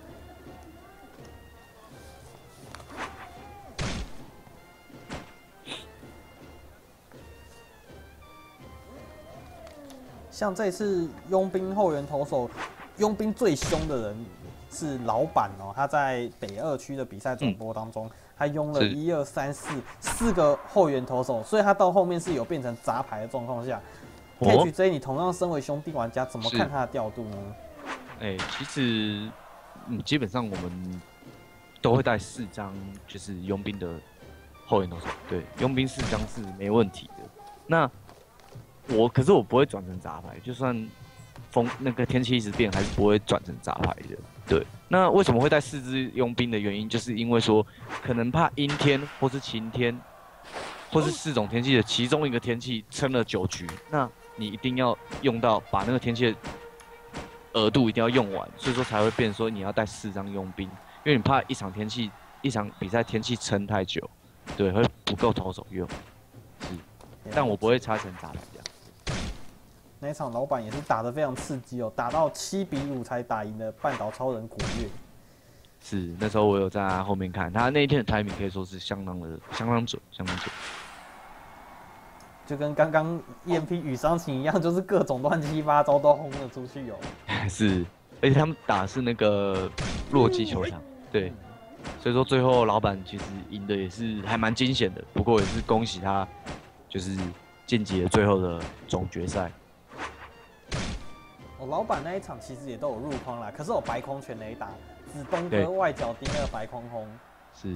像这次佣兵后援投手，佣兵最凶的人是老板哦，他在北二区的比赛转播当中，嗯、他拥了一二三四四个后援投手，所以他到后面是有变成杂牌的状况下。哦、K J， 你同样身为兄弟玩家，怎么看他的调度呢？ 哎、欸，其实，嗯，基本上我们都会带四张，就是佣兵的后援投手，对，佣兵四张是没问题的。那我可是我不会转成杂牌，就算风那个天气一直变，还是不会转成杂牌的。对，那为什么会带四支佣兵的原因，就是因为说可能怕阴天或是晴天，或是四种天气的其中一个天气撑了九局，那你一定要用到把那个天气的额度一定要用完，所以说才会变说你要带四张佣兵，因为你怕一场天气一场比赛天气撑太久，对，会不够投手用。是，但我不会拆成杂牌这样。 那一场老板也是打得非常刺激哦，打到七比五才打赢了半岛超人古月。 是，那时候我有在后面看，他那一天的 timing 可以说是相当的相当准，相当准。 就跟刚刚 E M P 与伤情一样，就是各种乱七八糟都轰了出去哦。 是， 而且他们打的是那个洛基球场，对，所以说最后老板其实赢的也是还蛮惊险的，不过也是恭喜他，就是晋级了最后的总决赛。 哦，老板那一场其实也都有入框啦，可是有白空全垒打，子东哥外角盯那个白空轰。 是。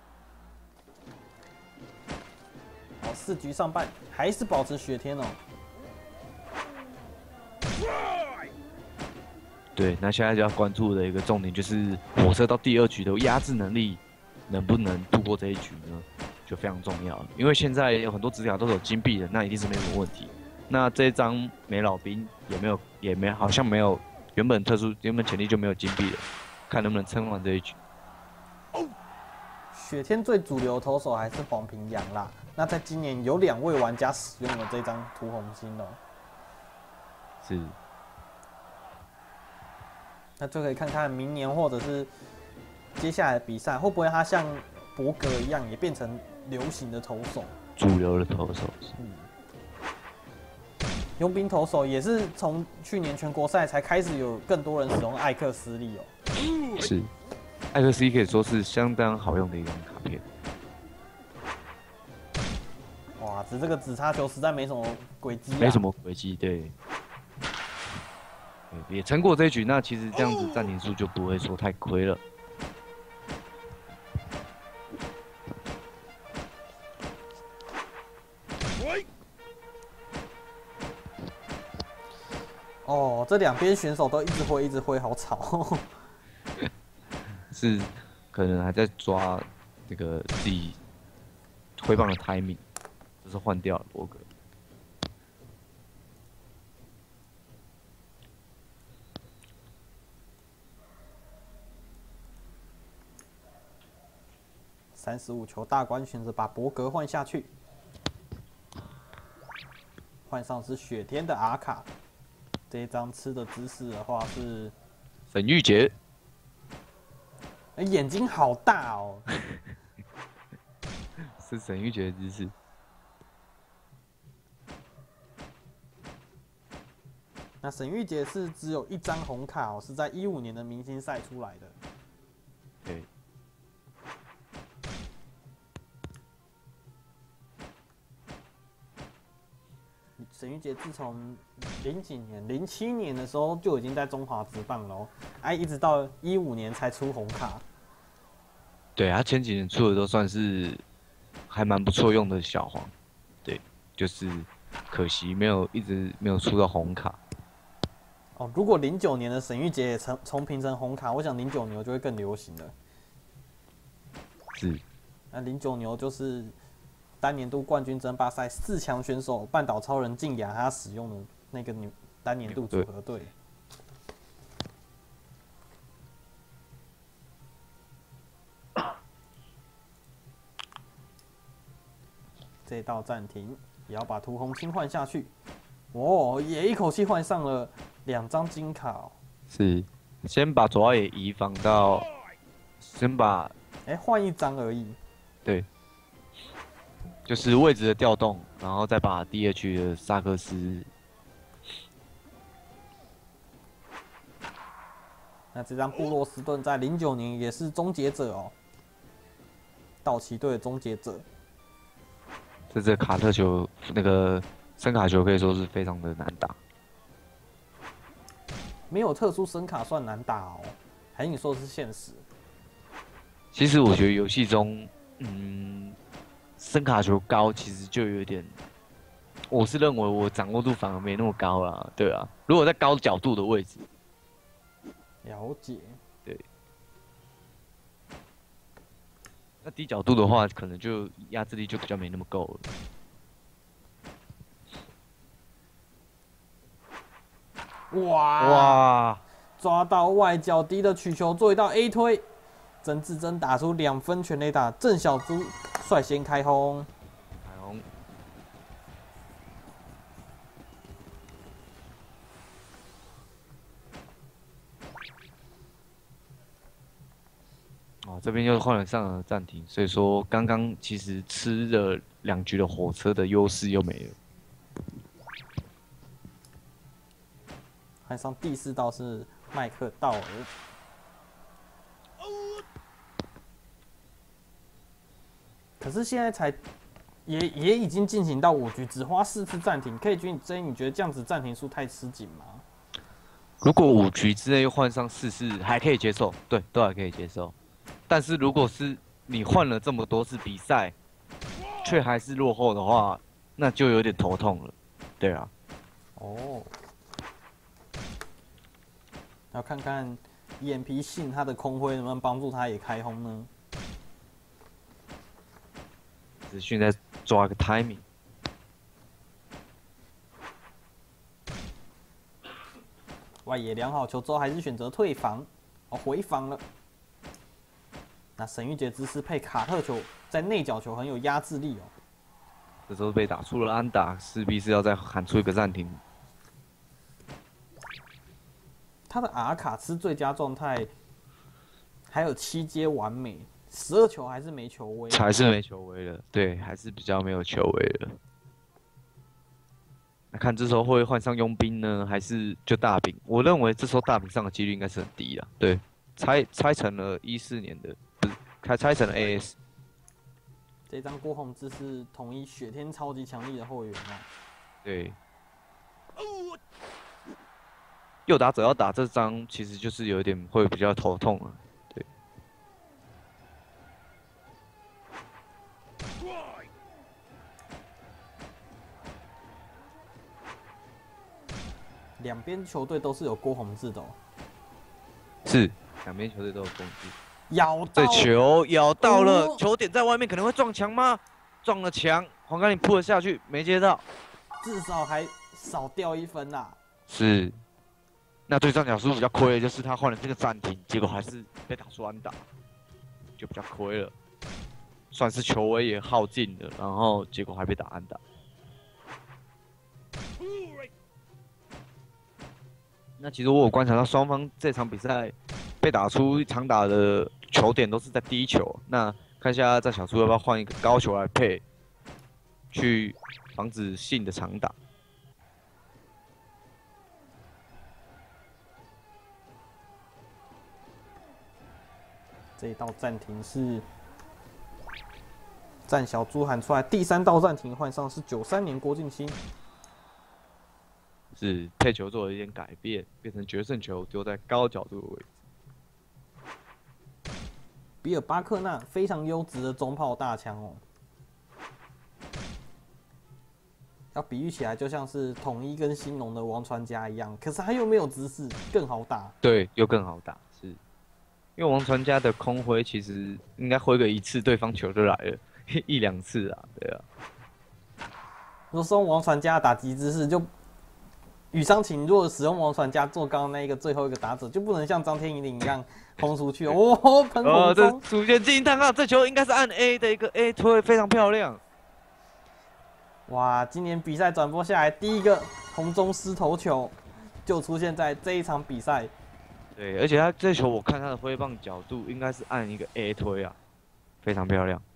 好，四局上半还是保持雪天哦。 对，那现在就要关注的一个重点就是火车到第二局的压制能力能不能度过这一局呢？就非常重要了。因为现在有很多指甲都是有金币的，那一定是没什么问题。那这一张没老兵也没有，也没好像没有原本特殊原本潜力就没有金币了，看能不能撑完这一局。 雪天最主流投手还是黄平洋啦。那在今年有两位玩家使用了这张涂红星哦。 是。 那就可以看看明年或者是接下来的比赛会不会他像博格一样也变成流行的投手， 主流的投手。 嗯，佣兵投手也是从去年全国赛才开始有更多人使用艾克斯利哦。 是，艾克斯利可以说是相当好用的一张卡片。 哇，只这个直插球实在没什么轨迹、啊， 没什么轨迹，对。也撑过这一局，那其实这样子暂停数就不会说太亏了。 哦，这两边选手都一直挥，一直挥，好吵。 是，可能还在抓那个自己挥棒的 timing， 就是换掉了博格。 三十五球大关选择把博格换下去，换上是雪天的阿卡。这一张吃的姿势的话是沈玉杰， 欸、眼睛好大哦。 是沈玉杰的姿势。 那沈玉杰是只有一张红卡哦，是在一五年的明星赛出来的。 对。 沈玉杰自从零几年、零七年的时候就已经在中华职棒了哦，哎，一直到一五年才出红卡。 对，他前几年出的都算是还蛮不错用的小黄，对，就是可惜没有一直没有出到红卡。 哦，如果零九年的沈玉杰也重重评成红卡，我想零九牛就会更流行了。 是。 那零九牛就是单年度冠军争霸赛四强选手半岛超人静雅他使用的那个单年度组合队。这一道暂停，也要把涂红青换下去。哦，也一口气换上了两张金卡、哦。 是，先把左野移防到，先把， 哎，换一张而已。 对。就是位置的调动，然后再把 D H 的萨克斯。 那这张布洛斯顿在零九年也是终结者哦，道奇队的终结者。 这这卡特球那个声卡球可以说是非常的难打。 没有特殊声卡算难打哦，还是你说的是现实？ 其实我觉得游戏中，嗯。声卡球高，其实就有点，我是认为我掌握度反而没那么高啦，对啊。如果在高角度的位置， 了解， 对。那低角度的话，可能就压制力就比较没那么够了。哇哇！抓到外角低的曲球做一道 A 推，曾智珍打出两分全垒打，郑小猪率先开轰。 开轰。哦，这边又换了上了暂停，所以说刚刚其实吃了两局的火车的优势又没了。 换上第四道是麦克道尔。可是现在才也也已经进行到五局，只花四次暂停。K G J，你觉得这样子暂停数太吃紧吗？ 如果五局之内又换上四次，还可以接受，对，都还可以接受。但是如果是你换了这么多次比赛，却还是落后的话，那就有点头痛了。对啊。 哦。要看看 E M P 信他的空挥能不能帮助他也开轰呢？ 子勋在抓个 timing。 外野量好球之后，还是选择退防，哦，回防了。那沈玉杰姿势配卡特球，在内角球很有压制力哦。 这时候被打出了安打，势必是要再喊出一个暂停。 他的阿卡吃最佳状态，还有七阶完美，十二球还是没球威， 还是没球威了，对，还是比较没有球威了。那看这时候会不会换上佣兵呢，还是就大饼？我认为这时候大饼上的几率应该是很低啊。对，拆拆成了一四年的，不是，开拆成了 A S。 这张郭宏志是统一雪天超级强力的后援啊。 对。右打者要打这张，其实就是有点会比较头痛了。对。 两边球队都是有郭宏志的哦。 是，两边球队都有攻击。 咬到这球咬到了，哦、球点在外面，可能会撞墙吗？撞了墙，黄甘霖扑了下去，没接到， 至少还少掉一分啦、啊。 是。那对战角叔比较亏的就是他换了这个暂停，结果还是被打出安打，就比较亏了。算是球威也耗尽了，然后结果还被打安打。那其实我有观察到双方这场比赛被打出长打的球点都是在低球。那看一下战小叔要不要换一个高球来配，去防止信的长打。 这一道暂停是战小猪喊出来，第三道暂停换上是九三年郭敬兴， 是配球做了一点改变，变成决胜球丢在高角度的位置。 比尔巴克纳非常优质的中炮大枪哦，要比喻起来就像是统一跟兴农的王传家一样，可是他又没有姿势，更好打。 对，又更好打。因为王传家的空挥其实应该挥个一次，对方球就来了，一两次啊，对啊。 如果使用王传家的打击姿势，就羽商情如果使用王传家做刚刚那一个最后一个打者，就不能像张天麟一样轰出去哦，喷红中。 哦，这出现惊叹号，这球应该是按 A 的一个 A 推，非常漂亮。 哇，今年比赛转播下来，第一个红中失投球就出现在这一场比赛。 对，而且他这球我看他的挥棒角度应该是按一个 A 推啊，非常漂亮。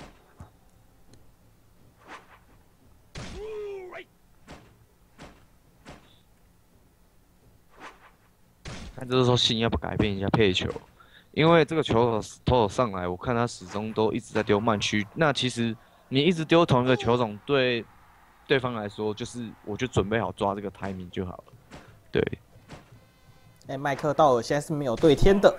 看这时候信要不改变一下配球，因为这个球手投手上来，我看他始终都一直在丢慢区。那其实你一直丢同一个球种，对对方来说就是我就准备好抓这个 timing 就好了。对。 哎、欸，麦克道尔现在是没有对天的。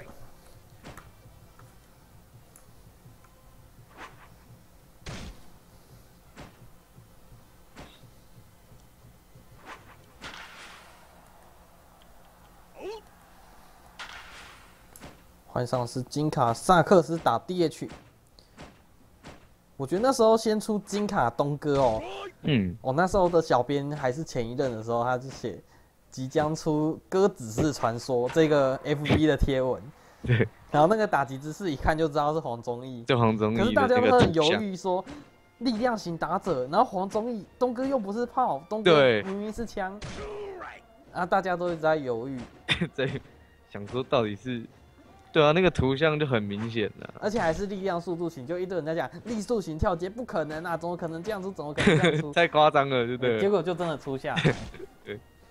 换上是金卡萨克斯打 D H。我觉得那时候先出金卡东哥哦，嗯，我、哦、那时候的小编还是前一任的时候，他就写。即将出鸽子式传说这个 F B 的贴文， 对， 然后那个打击姿势一看就知道是黄宗义， 就黄宗义。 可是大家都很犹豫说力量型打者，然后黄宗义东哥又不是炮，东哥明明是枪，啊，大家都一直在犹豫， 对，想说到底是，对啊，那个图像就很明显了， 而且还是力量速度型，就一堆人在讲力速型跳接不可能啊，怎么可能这样出，怎么可能这样出， 太夸张了，对不对？ 结果就真的出下来， 对。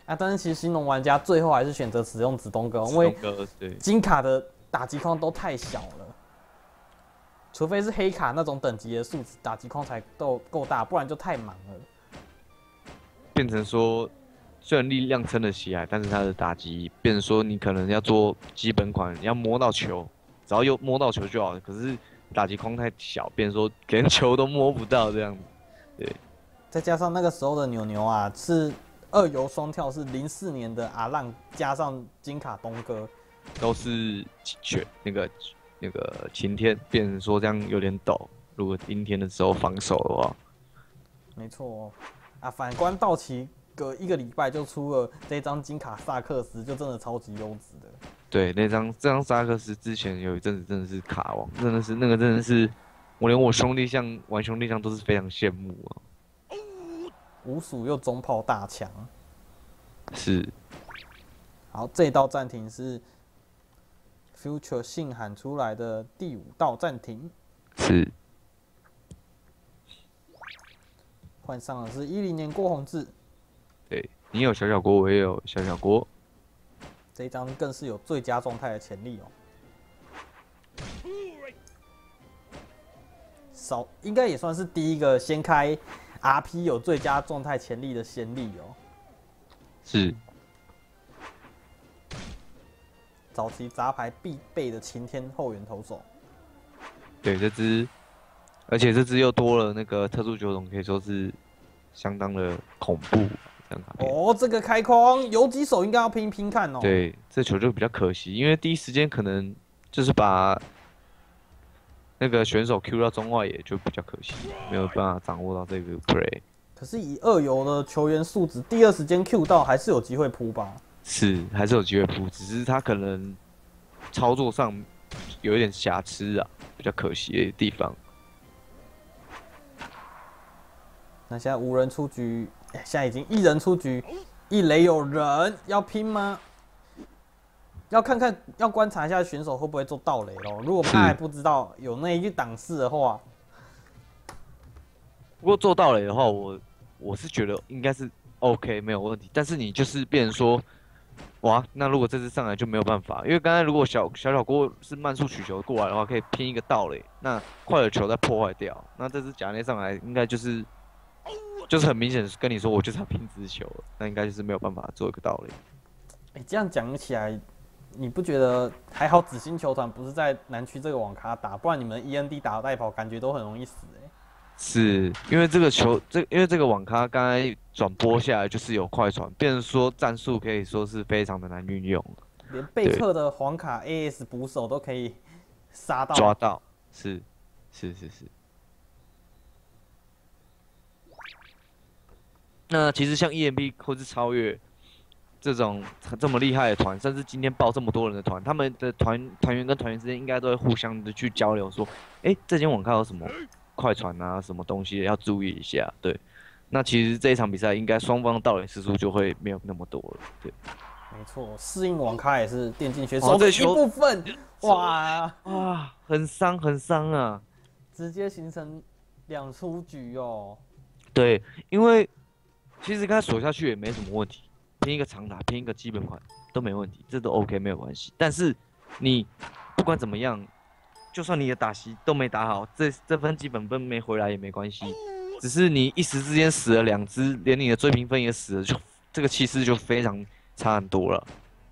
啊，但是其实新农玩家最后还是选择使用紫东哥，因为金卡的打击框都太小了，除非是黑卡那种等级的数值，打击框才够够大，不然就太忙了。 变成说，虽然力量撑得起来，但是他的打击变成说你可能要做基本款，你要摸到球，只要有摸到球就好了。可是打击框太小，变成说连球都摸不到这样子。对， 再加上那个时候的牛牛啊，是二游双跳，是零四年的阿浪加上金卡东哥， 都是全那个那个晴天，变成说这样有点陡。如果阴天的时候防守的话， 没错哦。啊，反观道奇隔一个礼拜就出了这张金卡萨克斯，就真的超级优质的。 对，那张这张萨克斯之前有一阵子真的是卡王，真的是那个真的是，我连我兄弟像玩兄弟像都是非常羡慕啊。 五鼠又中炮大强， 是。 好，这一道暂停是 Future 信喊出来的第五道暂停。 是。 换上的是一零年郭宏志。 对，你有小小郭，我也有小小郭。 这一张更是有最佳状态的潜力哦。少应该也算是第一个先开 R P 有最佳状态潜力的先例哦。 是。 早期杂牌必备的晴天后援投手。 对，这支。而且这支又多了那个特殊球种，可以说是相当的恐怖。 哦，这个开框有几手应该要拼拼看哦。 对，这球就比较可惜，因为第一时间可能就是把那个选手 Q 到中外野就比较可惜，没有办法掌握到这个 play。 可是以二游的球员素质，第二时间 Q 到还是有机会扑吧？ 是，还是有机会扑，只是他可能操作上有一点瑕疵啊，比较可惜的地方。 那现在无人出局，现在已经一人出局，一垒有人要拼吗？要看看，要观察一下选手会不会做盗垒咯。如果他还不知道有那一档事的话， 不过做盗垒的话，我我是觉得应该是 OK 没有问题。但是你就是变成说，哇，那如果这次上来就没有办法，因为刚才如果小小小郭是慢速取球过来的话，可以拼一个盗垒，那快的球再破坏掉。那这次假内上来应该就是。就是很明显跟你说，我就是要拼直球，那应该就是没有办法做一个道理。 哎、欸，这样讲起来，你不觉得还好？紫星球团不是在南区这个网咖打，不然你们 E N D 打带跑，感觉都很容易死哎、欸。 是因为这个球，这因为这个网咖刚才转播下来就是有快传，变成说战术可以说是非常的难运用。 连贝克的黄卡 A S 捕手都可以杀到抓到，是是是是。那其实像 E M P 或是超越这种这么厉害的团，甚至今天报这么多人的团，他们的团团员跟团员之间应该都会互相的去交流，说，哎、欸，这间网咖有什么快传啊，什么东西要注意一下。对，那其实这一场比赛应该双方的盗垒次数就会没有那么多了。对， 没错，适应网咖也是电竞选手的一部分。哇哇，很伤很伤啊， 直接形成两出局哦。 对，因为。其实跟他锁下去也没什么问题，拼一个长打，拼一个基本款都没问题，这都 OK 没有关系。但是你不管怎么样，就算你的打席都没打好，这这分基本分没回来也没关系，只是你一时之间死了两只，连你的追平分也死了，就这个气势就非常差很多了。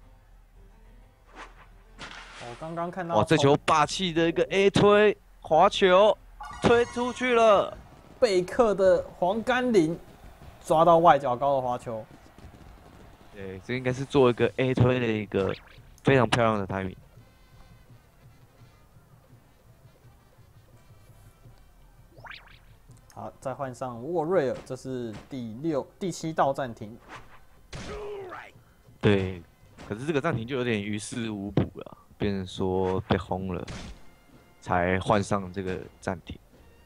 我刚刚看到， 哇，这球霸气的一个 A 推滑球推出去了， 贝克的黄甘霖。抓到外角高的滑球， 对，这应该是做一个 A 推的一个非常漂亮的 timing。 好，再换上沃瑞尔，这是第六、第七道暂停。 对，可是这个暂停就有点于事无补了，变成说被轰了，才换上这个暂停。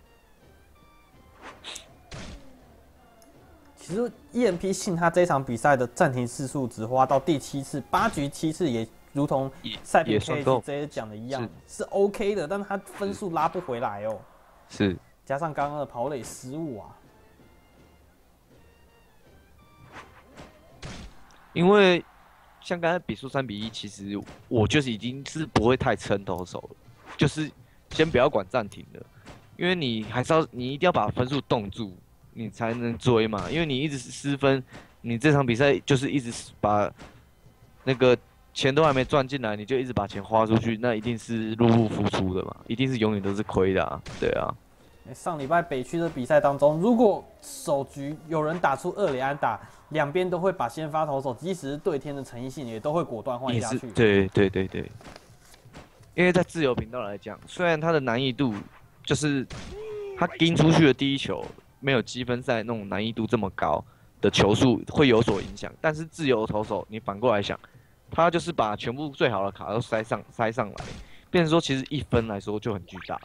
其实 E M P 信他这场比赛的暂停次数只花到第七次，八局七次也如同赛评 K H 这些讲的一样，是 OK 的，但是他分数拉不回来哦。 是， 加上刚刚的跑垒失误啊。 因为像刚才比数三比一，其实我就是已经是不会太撑投手了，就是先不要管暂停了，因为你还是要你一定要把分数冻住，你才能追嘛。因为你一直失分，你这场比赛就是一直把那个钱都还没赚进来，你就一直把钱花出去，那一定是入不敷出的嘛，一定是永远都是亏的啊，对啊。 上礼拜北区的比赛当中，如果首局有人打出二垒安打，两边都会把先发投手，即使是对天的陈奕迅，也都会果断换下去。 对对对对，因为在自由频道来讲，虽然它的难易度就是他盯出去的第一球没有积分赛那种难易度这么高的球数会有所影响，但是自由投手你反过来想，他就是把全部最好的卡都塞上塞上来，变成说其实一分来说就很巨大。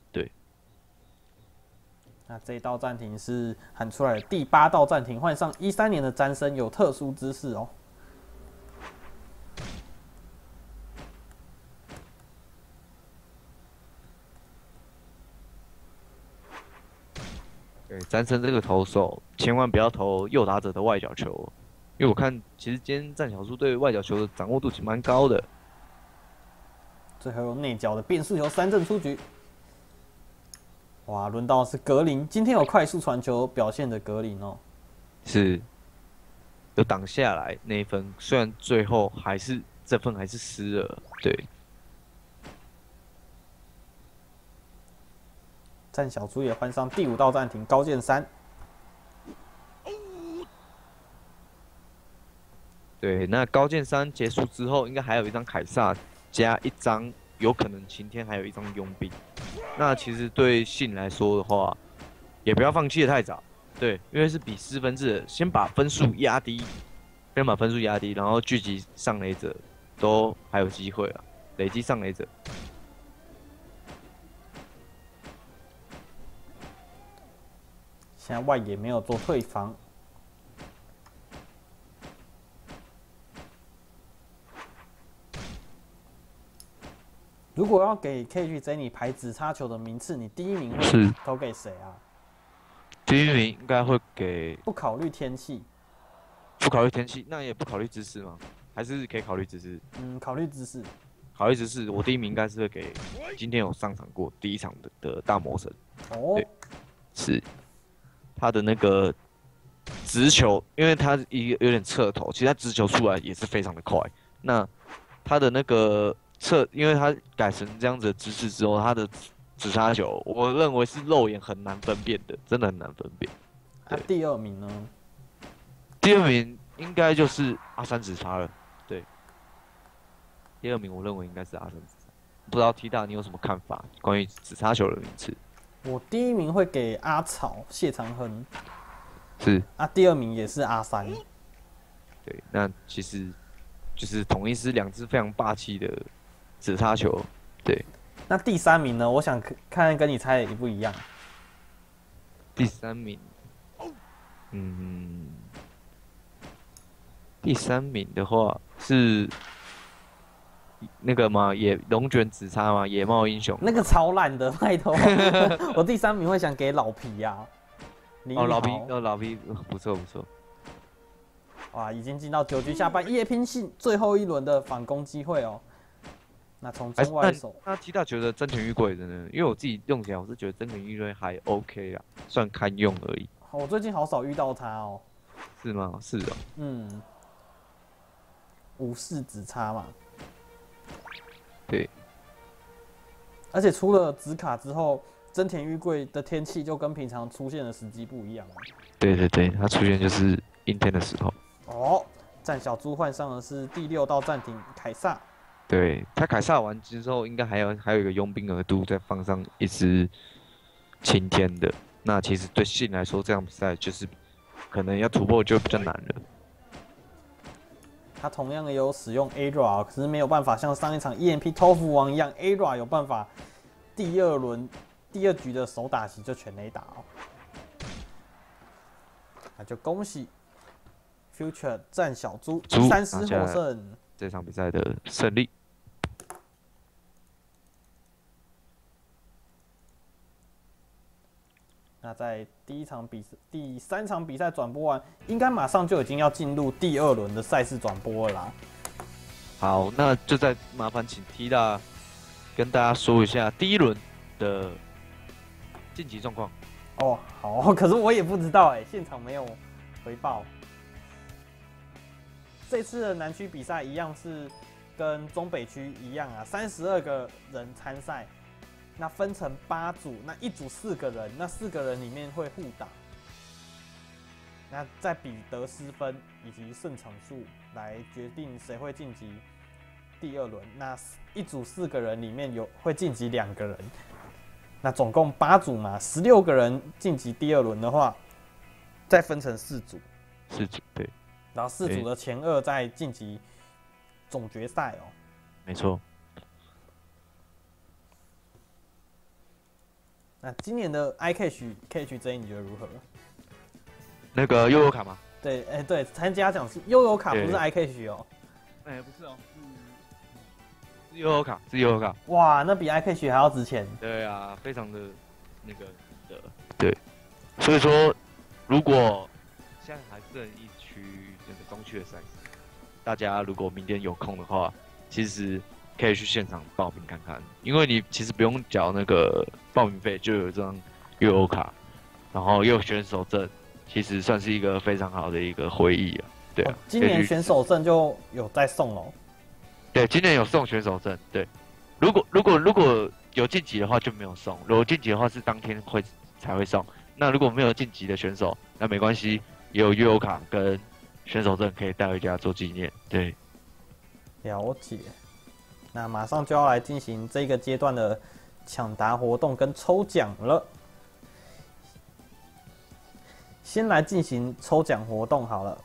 那这一道暂停是喊出来的第八道暂停，换上一三年的詹森有特殊姿势哦。 对，詹森这个投手千万不要投右打者的外角球，因为我看其实今天战小猪对外角球的掌握度其实蛮高的。 最后用内角的变速球三振出局。哇，轮到是格林，今天有快速传球表现的格林哦， 是有挡下来那一分，虽然最后还是这分还是失了，对。 战小猪也换上第五道暂停，高剑三。 对，那高剑三结束之后，应该还有一张凯撒加一张。有可能晴天还有一张佣兵，那其实对信来说的话，也不要放弃的太早，对，因为是比失分制的，先把分数压低，先把分数压低，然后聚集上垒者都还有机会啊，累积上垒者。 现在外野没有做退防。如果要给 K G J 你排直插球的名次，你第一名会投给谁啊？ 第一名应该会给不考虑天气， 不考虑天气，那也不考虑姿势吗？还是可以考虑姿势？ 嗯，考虑姿势。 考虑姿势，我第一名应该是会给今天有上场过第一场的的大魔神。 哦， 对，是他的那个直球，因为他一个有点侧头，其实他直球出来也是非常的快。那他的那个。侧，因为他改成这样子的姿势之后，他的直插球，我认为是肉眼很难分辨的，真的很难分辨。 啊，第二名呢？ 第二名应该就是阿三直插了，对。第二名我认为应该是阿三直插，不知道 T 大你有什么看法？关于直插球的名次？ 我第一名会给阿草谢长亨， 是啊，第二名也是阿三。 对，那其实就是统一狮两支非常霸气的。直插球，对。 那第三名呢？我想看看跟你猜的一不一样。 第三名，嗯，第三名的话是那个吗？野龙卷直插吗？野茂英雄那个超烂的，拜托。我第三名会想给老皮呀、啊。 哦，老皮，哦，老皮，不错不错。 哇，已经进到九局下半，叶拼信最后一轮的反攻机会哦。那从中外手， 那提到觉得真田玉贵的呢？因为我自己用起来，我是觉得真田玉贵还 OK 啊，算堪用而已。 我最近好少遇到他哦。 是吗？是哦。 嗯，无视直插嘛。 对。 而且出了紫卡之后，真田玉贵的天气就跟平常出现的时机不一样了。 对对对，他出现就是阴天的时候。 哦，战小猪换上的是第六道暂停凯撒。 对他凯撒完之后，应该还有还有一个佣兵额度，再放上一支晴天的。那其实对信来说，这场比赛就是可能要突破就比较难了。 他同样也有使用 A R A， 可是没有办法像上一场 E M P 偷福王一样 ，A R A 有办法第二轮第二局的首打席就全垒打哦。那就恭喜 Future 战小猪三狮获胜这场比赛的胜利。 那那在第一场比赛、第三场比赛转播完，应该马上就已经要进入第二轮的赛事转播了啦。 好，那就再麻烦请 T 大跟大家说一下第一轮的晋级状况。 哦，好，可是我也不知道哎，现场没有回报。这次的南区比赛一样是跟中北区一样啊，三十二个人参赛。那分成八组，那一组四个人，那四个人里面会互打，那再比得失分以及胜场数来决定谁会晋级第二轮。那一组四个人里面有会晋级两个人，那总共八组嘛，十六个人晋级第二轮的话，再分成四组， 四组对， 然后四组的前二再晋级总决赛哦。 没错。 那今年的 I Cash Cash J 你觉得如何？ 那个悠游卡吗？ 对，哎、欸，对，参加奖是悠游卡，不是 I Cash 哦。 哎、欸，不是哦，是悠游卡，是悠游卡。 哇，那比 I Cash 还要值钱。 对啊，非常的那个的，对。所以说，如果现在还剩一区那个中区的赛事，大家如果明天有空的话，其实可以去现场报名看看，因为你其实不用缴那个报名费，就有一张悠游卡，然后又有选手证，其实算是一个非常好的一个回忆啊。对啊， 哦、今年选手证就有在送喽。 对，今年有送选手证。对，如果如果如果有晋级的话就没有送，如果晋级的话是当天会才会送。那如果没有晋级的选手，那没关系，也有悠游卡跟选手证可以带回家做纪念。对， 了解。那马上就要来进行这个阶段的抢答活动跟抽奖了。先来进行抽奖活动好了。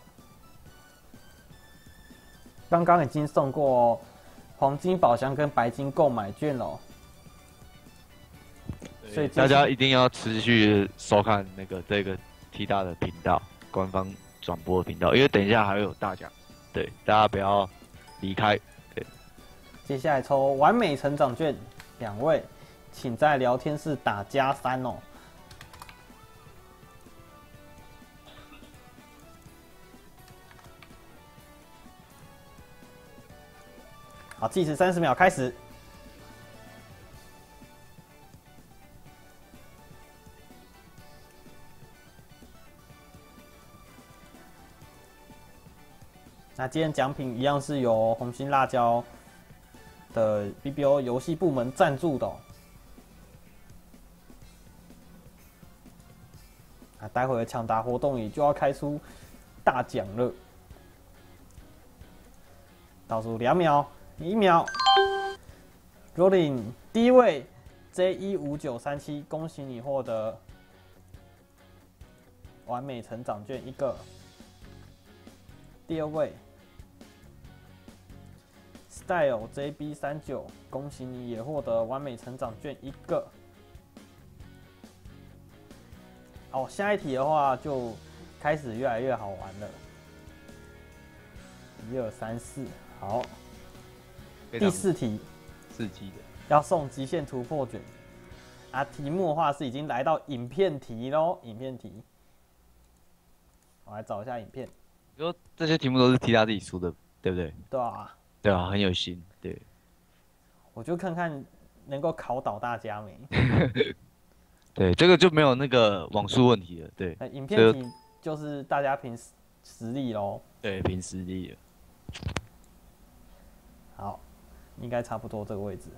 刚刚已经送过黄金宝箱跟白金购买券了， 所以大家一定要持续收看那个这个 T 大的频道，官方转播的频道，因为等一下还会有大奖，对，大家不要离开。对， 接下来抽完美成长券，两位，请在聊天室打加三哦。好，计时三十秒，开始。那今天奖品一样是由红心辣椒的 B B O 游戏部门赞助的哦。那待会的抢答活动也就要开出大奖了，倒数两秒。一秒 ，Rolling， 第一位 J 一五九三七，恭喜你获得完美成长券一个。第二位 Style J B 三九，恭喜你也获得完美成长券一个。好，下一题的话就开始越来越好玩了。一二三四，好。第四题， 刺激的， 要送极限突破卷啊！题目的话是已经来到影片题喽，影片题，我来找一下影片。 你说这些题目都是 T 大自己出的，对不对？ 对啊， 对啊，很有心，对。 我就看看能够考倒大家没？ 对，这个就没有那个网速问题了，对。 那影片题就是大家凭实力喽。 对，凭实力了。 好。应该差不多这个位置。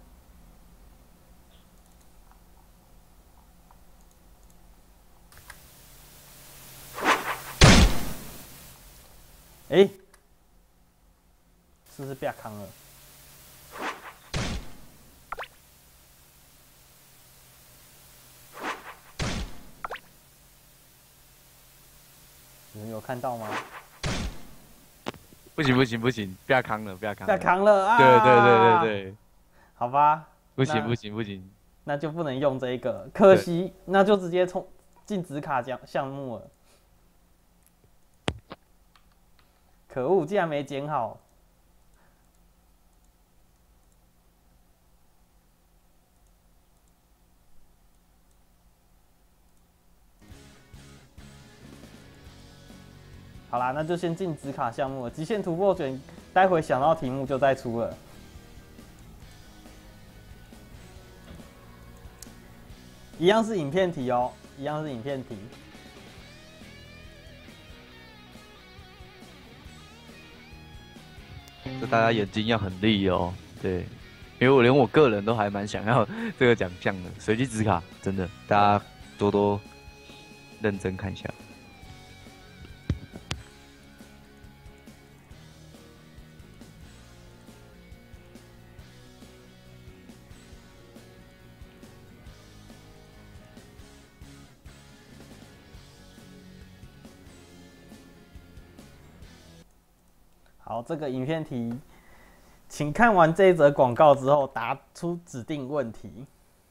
哎、欸，是不是被扛了？你们有看到吗？ 不行不行不行，不要扛了，不要扛了， 不要扛了啊！ 对对对对对， 好吧， 不行不行不行， 那就不能用这个，可惜，那就直接冲进紫卡奖项目了。可恶，竟然没剪好。 好啦，那就先进纸卡项目了。极限突破卷，待会想到题目就再出了。一样是影片题哦，一样是影片题。 这大家眼睛要很利哦，对，因为我连我个人都还蛮想要这个奖项的。随机纸卡，真的，大家多多认真看一下。 好，这个影片题，请看完这一则广告之后，答出指定问题。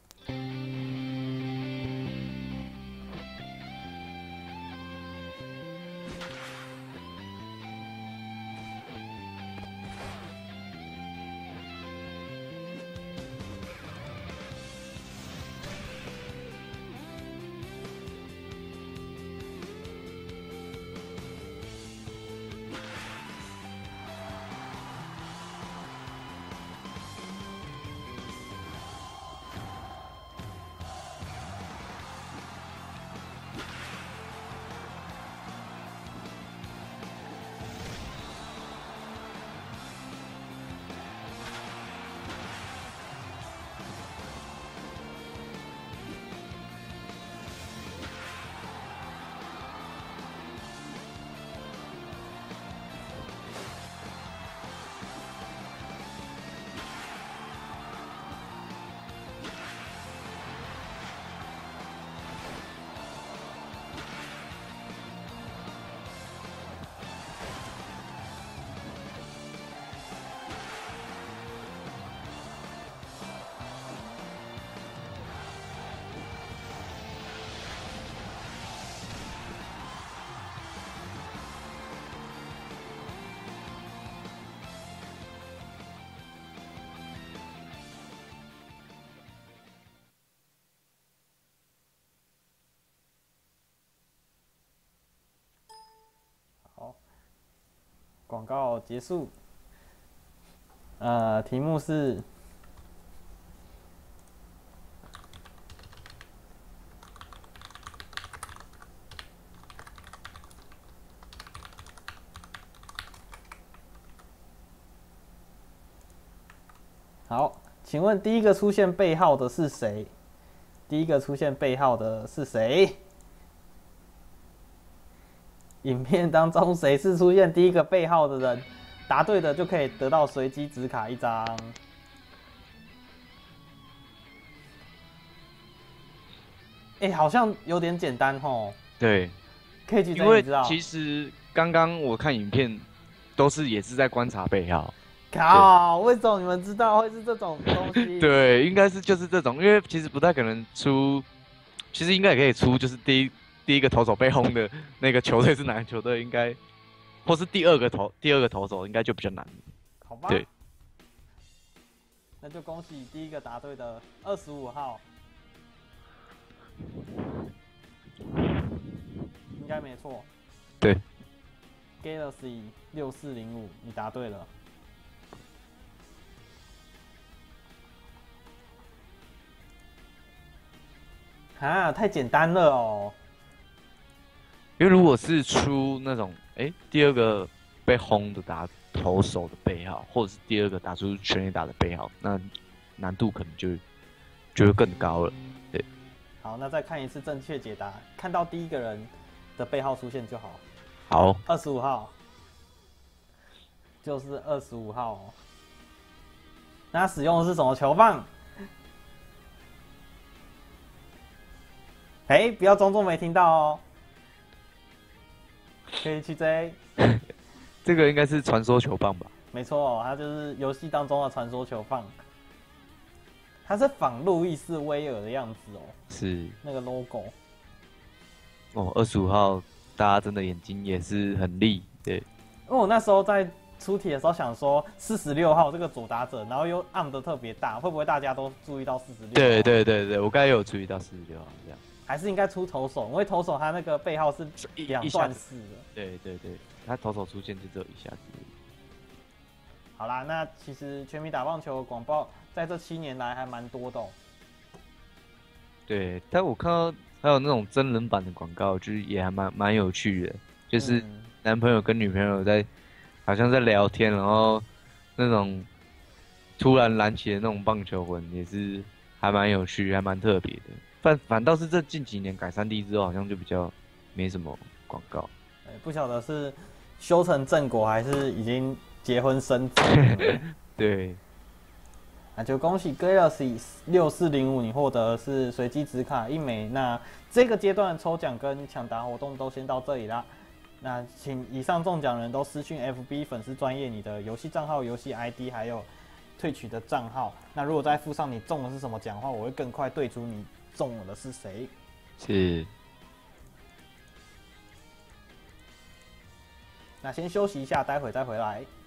广告结束。呃，题目是好，请问第一个出现背号的是谁？第一个出现背号的是谁？影片当中谁是出现第一个背号的人？答对的就可以得到随机纸卡一张。哎、欸，好像有点简单吼。 对， 可以举因为你知道？ 其实刚刚我看影片，都是也是在观察背号。 靠，为什么你们知道会是这种东西？ 对，应该是就是这种，因为其实不太可能出，其实应该也可以出，就是第一第一个投手被轰的那个球队是哪个球队，应该，或是第二个投第二个投手应该就比较难。 好吧。 对。 那就恭喜第一个答对的二十五号，应该没错。 对。 Galaxy 六四零五，你答对了。啊，太简单了哦。 因为如果是出那种，哎、欸，第二个被轰的打投手的背号，或者是第二个打出全垒打的背号，那难度可能就就会更高了。对。 好，那再看一次正确解答，看到第一个人的背号出现就好。 好。 二十五号，就是二十五号哦。那他使用的是什么球棒？哎、欸，不要装作没听到哦。可以去追。 这个应该是传说球棒吧？ 没错，它就是游戏当中的传说球棒。它是仿路易斯威尔的样子哦。 是。 那个 logo。 哦，二十五号，大家真的眼睛也是很利，对。 因为我那时候在出题的时候想说，四十六号这个左打者，然后又按的特别大，会不会大家都注意到四十六？ 对对对对，我刚才有注意到四十六号这样。 还是应该出投手，因为投手他那个背号是两段式的。 对对对，他投手出现就只有一下子。 好啦，那其实全民打棒球广告在这七年来还蛮多的、哦。 对，但我看到还有那种真人版的广告，就是也还蛮蛮有趣的，就是男朋友跟女朋友在好像在聊天，然后那种突然燃起的那种棒球魂，也是还蛮有趣，还蛮特别的。反反倒是这近几年改 三 D 之后，好像就比较没什么广告。 欸、不晓得是修成正果，还是已经结婚生子。 对。 那就恭喜 Galaxy 六四零五，你获得的是随机纸卡一枚。那这个阶段的抽奖跟抢答活动都先到这里啦。那请以上中奖人都私讯 F B 粉丝专页你的游戏账号、游戏 I D 还有退取的账号。那如果再附上你中的是什么奖的话，我会更快对出你中了的是谁。 是。 那先休息一下，待会再回来。